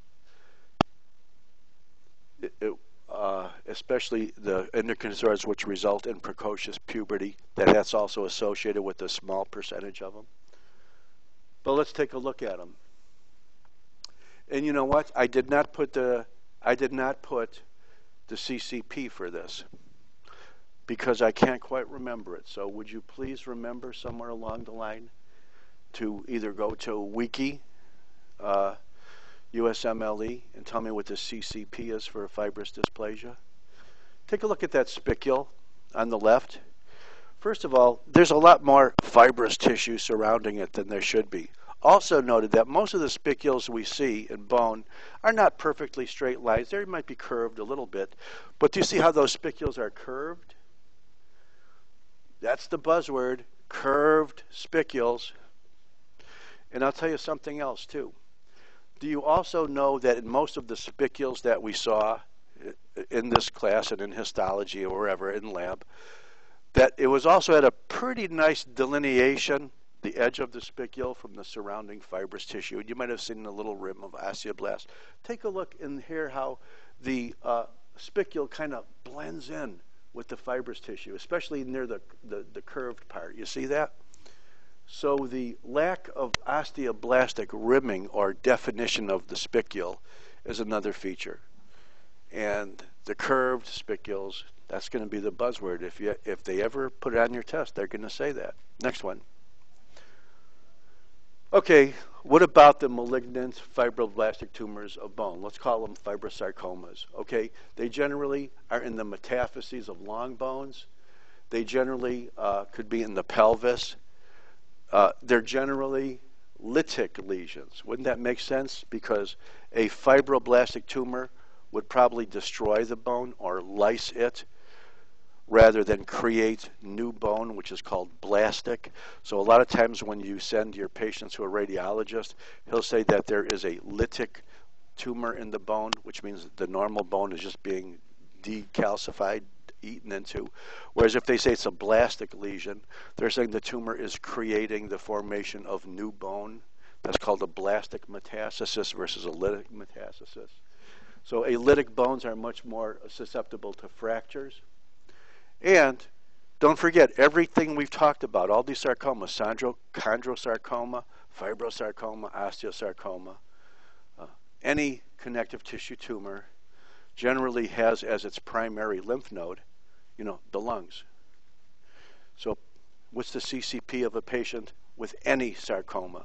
it, it, uh, especially the endocrine disorders which result in precocious puberty, that that's also associated with a small percentage of them. But let's take a look at them. And you know what? I did not put the I did not put the C C P for this because I can't quite remember it. So would you please remember somewhere along the line to either go to Wiki, uh, U S M L E, and tell me what the C C P is for fibrous dysplasia? Take a look at that spicule on the left. First of all, there's a lot more fibrous tissue surrounding it than there should be. Also noted that most of the spicules we see in bone are not perfectly straight lines. They might be curved a little bit. But do you see how those spicules are curved? That's the buzzword, curved spicules. And I'll tell you something else too. Do you also know that in most of the spicules that we saw in this class and in histology or wherever in lab, that it was also at a pretty nice delineation, the edge of the spicule from the surrounding fibrous tissue. And you might have seen a little rim of osteoblast. Take a look in here how the uh, spicule kind of blends in with the fibrous tissue, especially near the, the, the curved part. You see that? So the lack of osteoblastic rimming or definition of the spicule is another feature. And the curved spicules, that's going to be the buzzword. If you if they ever put it on your test, they're going to say that. Next one. Okay, what about the malignant fibroblastic tumors of bone? Let's call them fibrosarcomas. Okay, they generally are in the metaphyses of long bones. They generally uh, could be in the pelvis. Uh, they're generally lytic lesions. Wouldn't that make sense? Because a fibroblastic tumor would probably destroy the bone or lyse it rather than create new bone, which is called blastic. So a lot of times when you send your patients to a radiologist, he'll say that there is a lytic tumor in the bone, which means the normal bone is just being decalcified, eaten into. Whereas if they say it's a blastic lesion, they're saying the tumor is creating the formation of new bone. That's called a blastic metastasis versus a lytic metastasis. So alytic bones are much more susceptible to fractures. And don't forget, everything we've talked about, all these sarcomas, chondrosarcoma, fibrosarcoma, osteosarcoma, uh, any connective tissue tumor generally has as its primary lymph node, you know, the lungs. So what's the C C P of a patient with any sarcoma?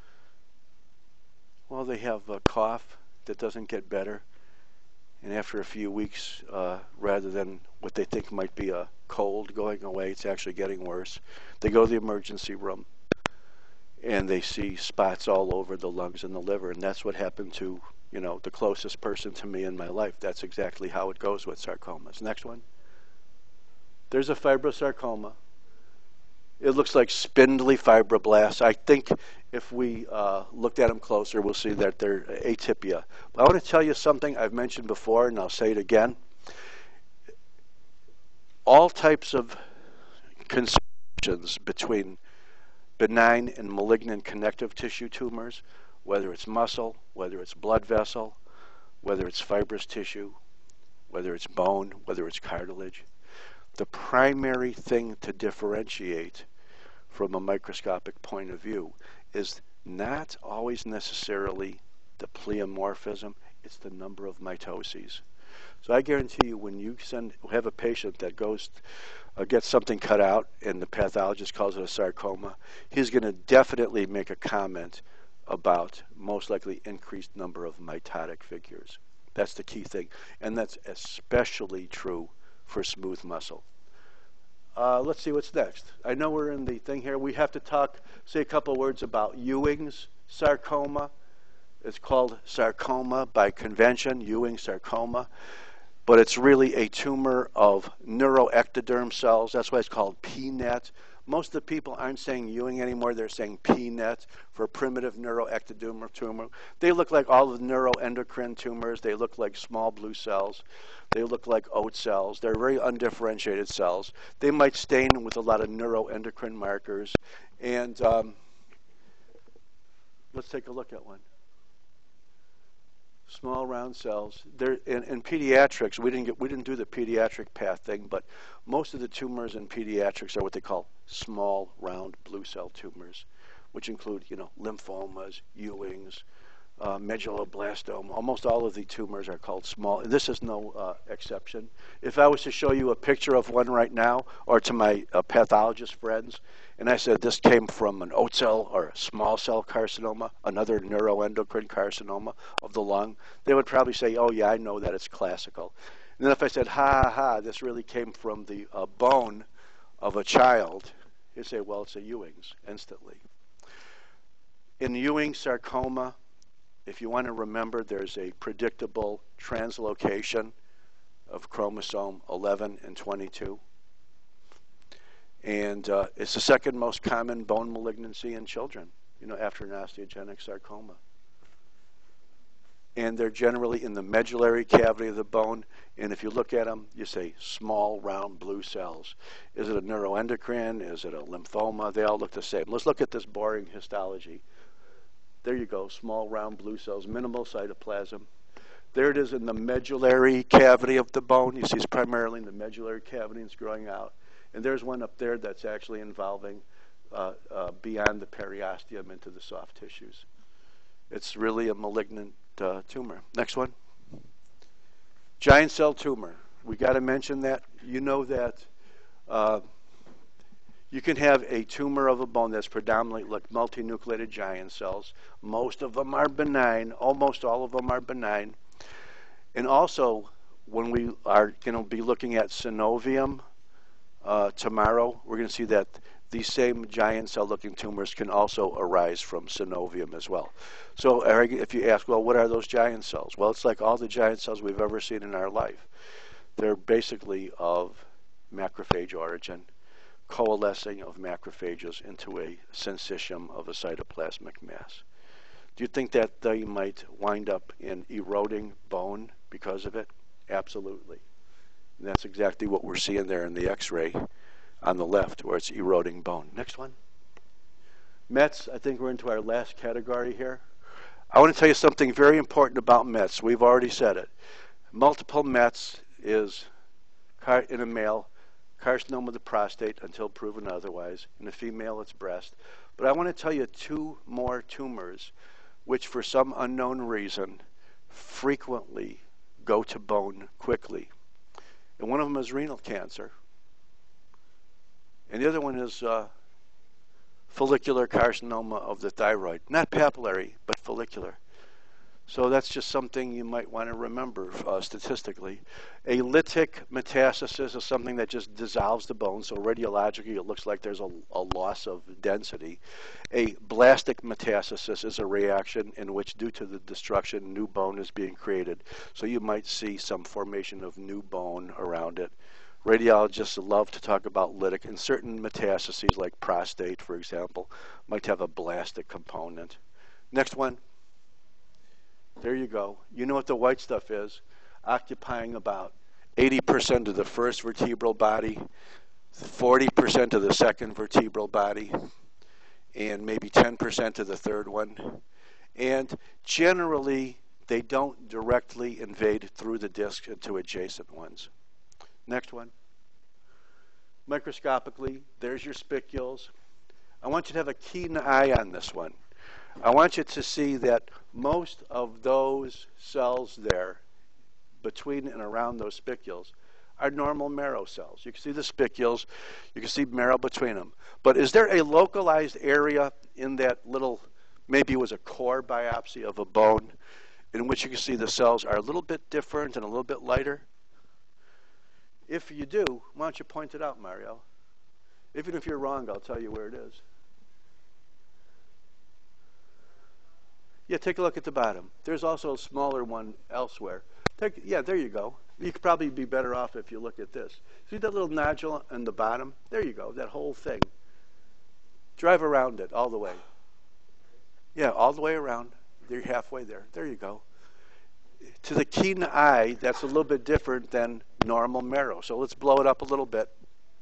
Well, they have a cough that doesn't get better. And after a few weeks, uh, rather than what they think might be a cold going away, it's actually getting worse. They go to the emergency room, and they see spots all over the lungs and the liver. And that's what happened to, you know, the closest person to me in my life. That's exactly how it goes with sarcomas. Next one. There's a fibrosarcoma. It looks like spindly fibroblasts. I think if we uh, looked at them closer, we'll see that they're atypia. But I want to tell you something I've mentioned before, and I'll say it again. All types of conceptions between benign and malignant connective tissue tumors, whether it's muscle, whether it's blood vessel, whether it's fibrous tissue, whether it's bone, whether it's cartilage, the primary thing to differentiate from a microscopic point of view is not always necessarily the pleomorphism, it's the number of mitoses. So I guarantee you when you send have a patient that goes uh, gets something cut out and the pathologist calls it a sarcoma, he's going to definitely make a comment about most likely increased number of mitotic figures. That's the key thing, and that's especially true for smooth muscle. Uh, let's see what's next. I know we're in the thing here. We have to talk, say a couple words about Ewing's sarcoma. It's called sarcoma by convention, Ewing sarcoma, but it's really a tumor of neuroectoderm cells. That's why it's called P net. Most of the people aren't saying Ewing anymore. They're saying P net for primitive neuroectodermal tumor. They look like all the neuroendocrine tumors. They look like small blue cells. They look like oat cells. They're very undifferentiated cells. They might stain with a lot of neuroendocrine markers. And um, let's take a look at one. Small round cells. They're, in, in pediatrics, we didn't get we didn't do the pediatric path thing, but most of the tumors in pediatrics are what they call small round blue cell tumors, which include, you know, lymphomas, Ewings, uh, medulloblastoma. Almost all of the tumors are called small. This is no uh, exception. If I was to show you a picture of one right now, or to my uh, pathologist friends, and I said this came from an oat cell or a small cell carcinoma, another neuroendocrine carcinoma of the lung, they would probably say, oh yeah, I know that, it's classical. And then if I said, ha ha ha, this really came from the uh, bone of a child, you'd say, well, it's a Ewing's instantly. In Ewing sarcoma, if you want to remember, there's a predictable translocation of chromosome eleven and twenty-two. And uh, it's the second most common bone malignancy in children, you know, after an osteogenic sarcoma. And they're generally in the medullary cavity of the bone. And if you look at them, you say small, round, blue cells. Is it a neuroendocrine? Is it a lymphoma? They all look the same. Let's look at this boring histology. There you go, small, round, blue cells, minimal cytoplasm. There it is in the medullary cavity of the bone. You see it's primarily in the medullary cavity and it's growing out. And there's one up there that's actually involving uh, uh, beyond the periosteum into the soft tissues. It's really a malignant uh, tumor. Next one. Giant cell tumor. We got to mention that. You know that uh, you can have a tumor of a bone that's predominantly like multinucleated giant cells. Most of them are benign. Almost all of them are benign. And also, when we are going to be looking at synovium uh, tomorrow, we're going to see that these same giant cell-looking tumors can also arise from synovium as well. So if you ask, well, what are those giant cells? Well, it's like all the giant cells we've ever seen in our life. They're basically of macrophage origin, coalescing of macrophages into a syncytium of a cytoplasmic mass. Do you think that they might wind up in eroding bone because of it? Absolutely. And that's exactly what we're seeing there in the X-ray on the left, where it's eroding bone. Next one. Mets, I think we're into our last category here. I want to tell you something very important about Mets. We've already said it. Multiple Mets is, in a male, carcinoma of the prostate until proven otherwise. In a female, it's breast. But I want to tell you two more tumors which, for some unknown reason, frequently go to bone quickly. And one of them is renal cancer. And the other one is uh, follicular carcinoma of the thyroid. Not papillary, but follicular. So that's just something you might want to remember uh, statistically. A lytic metastasis is something that just dissolves the bone, so radiologically it looks like there's a, a loss of density. A blastic metastasis is a reaction in which, due to the destruction, new bone is being created. So you might see some formation of new bone around it. Radiologists love to talk about lytic, and certain metastases, like prostate, for example, might have a blastic component. Next one. There you go. You know what the white stuff is, occupying about eighty percent of the first vertebral body, forty percent of the second vertebral body, and maybe ten percent of the third one. And generally, they don't directly invade through the disc into adjacent ones. Next one. Microscopically, there's your spicules. I want you to have a keen eye on this one. I want you to see that most of those cells there, between and around those spicules, are normal marrow cells. You can see the spicules, you can see marrow between them. But is there a localized area in that little, maybe it was a core biopsy of a bone, in which you can see the cells are a little bit different and a little bit lighter? If you do, why don't you point it out, Mario? Even if you're wrong, I'll tell you where it is. Yeah, take a look at the bottom. There's also a smaller one elsewhere. Take, yeah, there you go. You could probably be better off if you look at this. See that little nodule on the bottom? There you go, that whole thing. Drive around it all the way. Yeah, all the way around. You're halfway there. There you go. To the keen eye, that's a little bit different than normal marrow. So let's blow it up a little bit.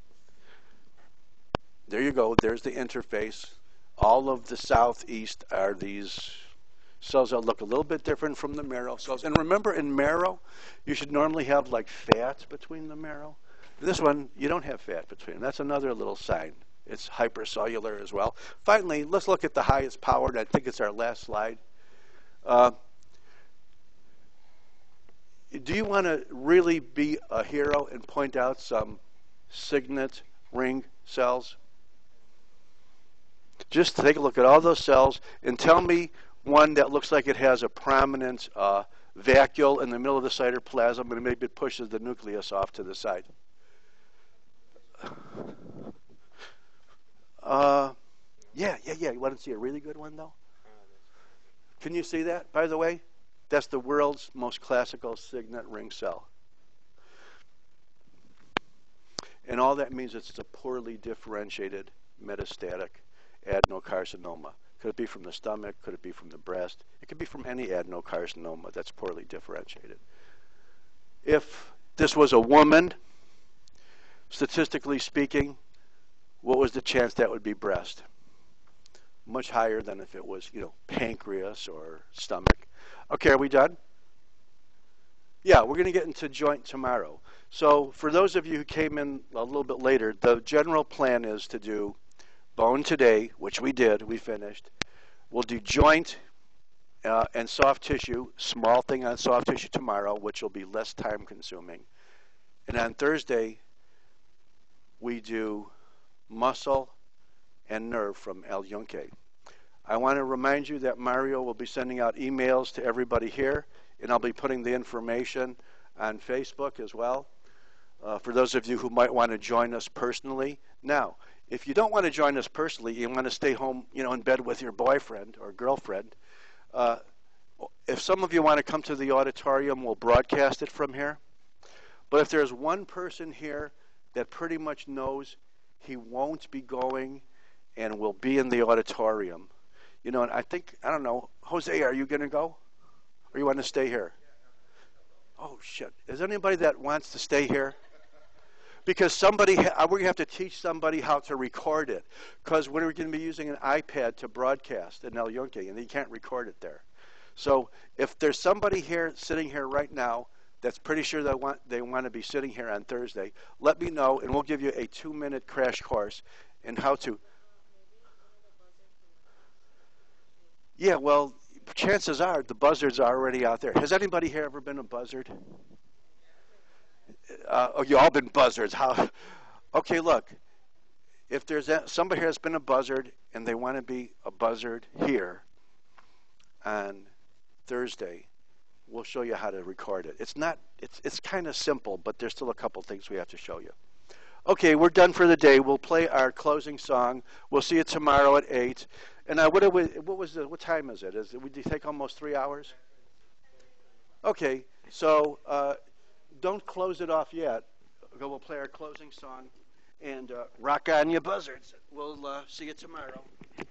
There you go. There's the interface. All of the southeast are these cells that look a little bit different from the marrow cells. And remember, in marrow, you should normally have like fat between the marrow. This one, you don't have fat between them. That's another little sign. It's hypercellular as well. Finally, let's look at the highest powered. I think it's our last slide. Uh, do you want to really be a hero and point out some signet ring cells? Just take a look at all those cells and tell me one that looks like it has a prominent uh, vacuole in the middle of the cytoplasm and maybe it pushes the nucleus off to the side. Uh, yeah, yeah, yeah. You want to see a really good one, though? Can you see that, by the way? That's the world's most classical signet ring cell. And all that means is it's a poorly differentiated metastatic adenocarcinoma. Could it be from the stomach? Could it be from the breast? It could be from any adenocarcinoma that's poorly differentiated. If this was a woman, statistically speaking, what was the chance that would be breast? Much higher than if it was, you know, pancreas or stomach. Okay, are we done? Yeah, we're going to get into joint tomorrow. So for those of you who came in a little bit later, the general plan is to do bone today, which we did, we finished. We'll do joint uh, and soft tissue, small thing on soft tissue tomorrow, which will be less time consuming. And on Thursday, we do muscle and nerve from El Yunque. I want to remind you that Mario will be sending out emails to everybody here, and I'll be putting the information on Facebook as well, uh, for those of you who might want to join us personally. Now, if you don't want to join us personally, you want to stay home, you know, in bed with your boyfriend or girlfriend, uh, if some of you want to come to the auditorium, we'll broadcast it from here. But if there's one person here that pretty much knows he won't be going and will be in the auditorium, you know, and I think, I don't know, Jose, are you going to go? Or you want to stay here? Oh, shit. Is there anybody that wants to stay here? Because somebody, ha- we're going to have to teach somebody how to record it. Because we're going to be using an iPad to broadcast in El Yunque, and you can't record it there. So if there's somebody here, sitting here right now, that's pretty sure they want, they want to be sitting here on Thursday, let me know, and we'll give you a two-minute crash course in how to. Yeah, well, chances are the buzzards are already out there. Has anybody here ever been a buzzard? Uh, oh, you all been buzzards. How? Okay, look. If there's a, somebody here that's been a buzzard and they want to be a buzzard here on Thursday, we'll show you how to record it. It's not. It's it's kind of simple, but there's still a couple things we have to show you. Okay, we're done for the day. We'll play our closing song. We'll see you tomorrow at eight. And uh, what, we, what was the, what time is it? Is it, would you take almost three hours? Okay, so uh, don't close it off yet. We'll play our closing song and uh, rock on, you buzzards. We'll uh, see you tomorrow.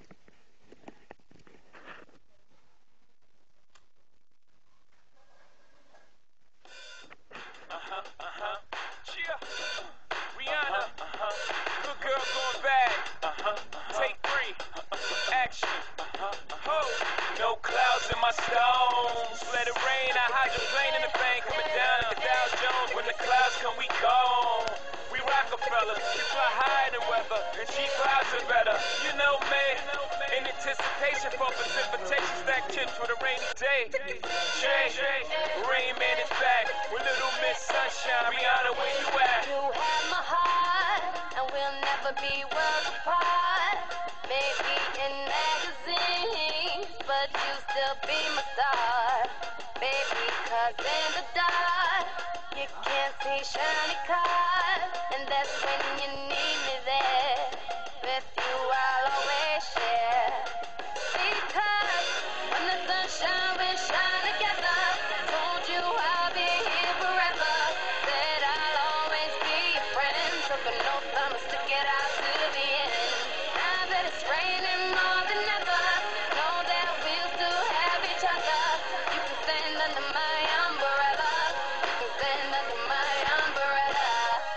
Uh-huh, uh-huh, yeah. Rihanna, uh-huh, good girl going bad. Uh-huh, uh-huh. Take three, uh-huh. Action. Uh-huh, uh-huh. Oh, no clouds in my stones. Let it rain, I hydroplane in the bank. Coming down like the Dow Jones. When the clouds come, we gone. We Rockefeller, we fly higher than weather. And cheap clouds are better. You know me, in anticipation for precipitation. Stack chips for the rainy day. Jay, Rain Man is back with Little Miss Sunshine. Rihanna, where you at? You have my heart, and we'll never be worlds apart. Maybe in magazines, but you still be my star. Baby, cause in the dark, you can't see shiny cars. And that's when you need me there. With you, I'll always share. Because when the sunshine will shine together, told you I'll be here forever. Said I'll always be your friend. Took an oath, I'ma stick it out to the end. Now that it's raining more than ever, know that we'll still have each other. You can stand under my umbrella. You can stand under my umbrella.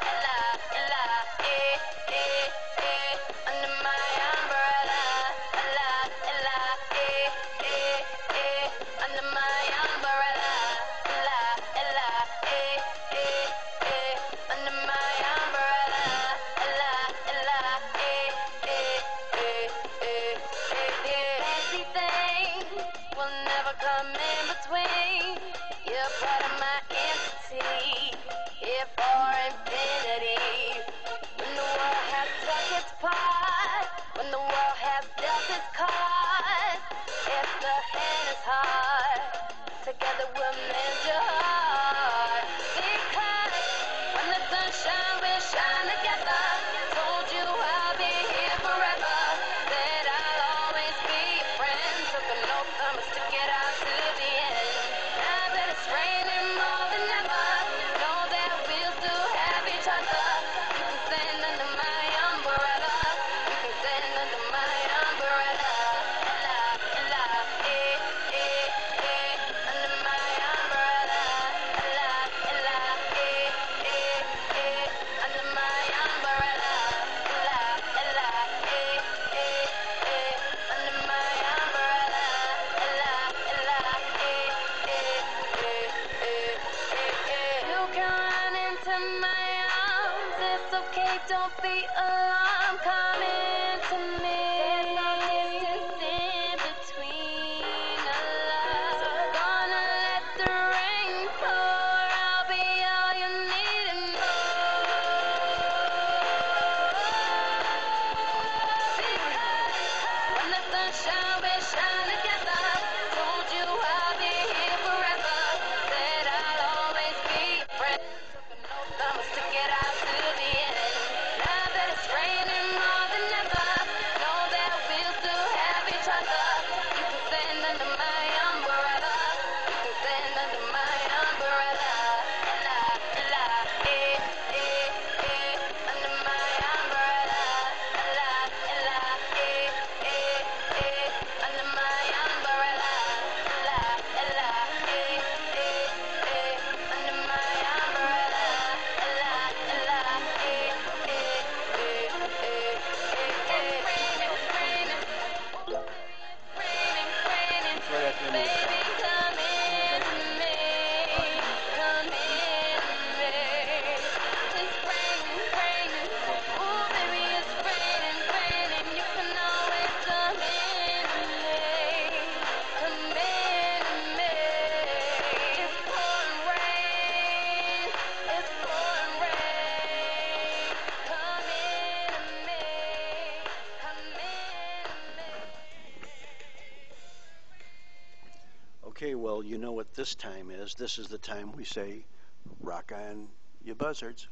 Well, you know what this time is. This is the time we say, rock on, you buzzards.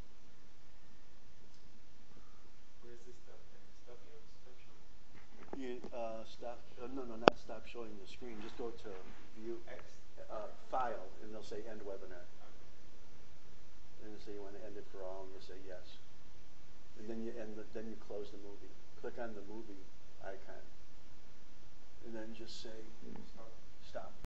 Where's this stuff thing? Stop you? Stop showing? You uh, stop. Uh, no, no, not stop showing the screen. Just go to view, X? uh, file, and they'll say end webinar. And they'll say you want to end it for all, and you'll say yes. And then you end. The, then you close the movie. Click on the movie icon, and then just say Stop. stop.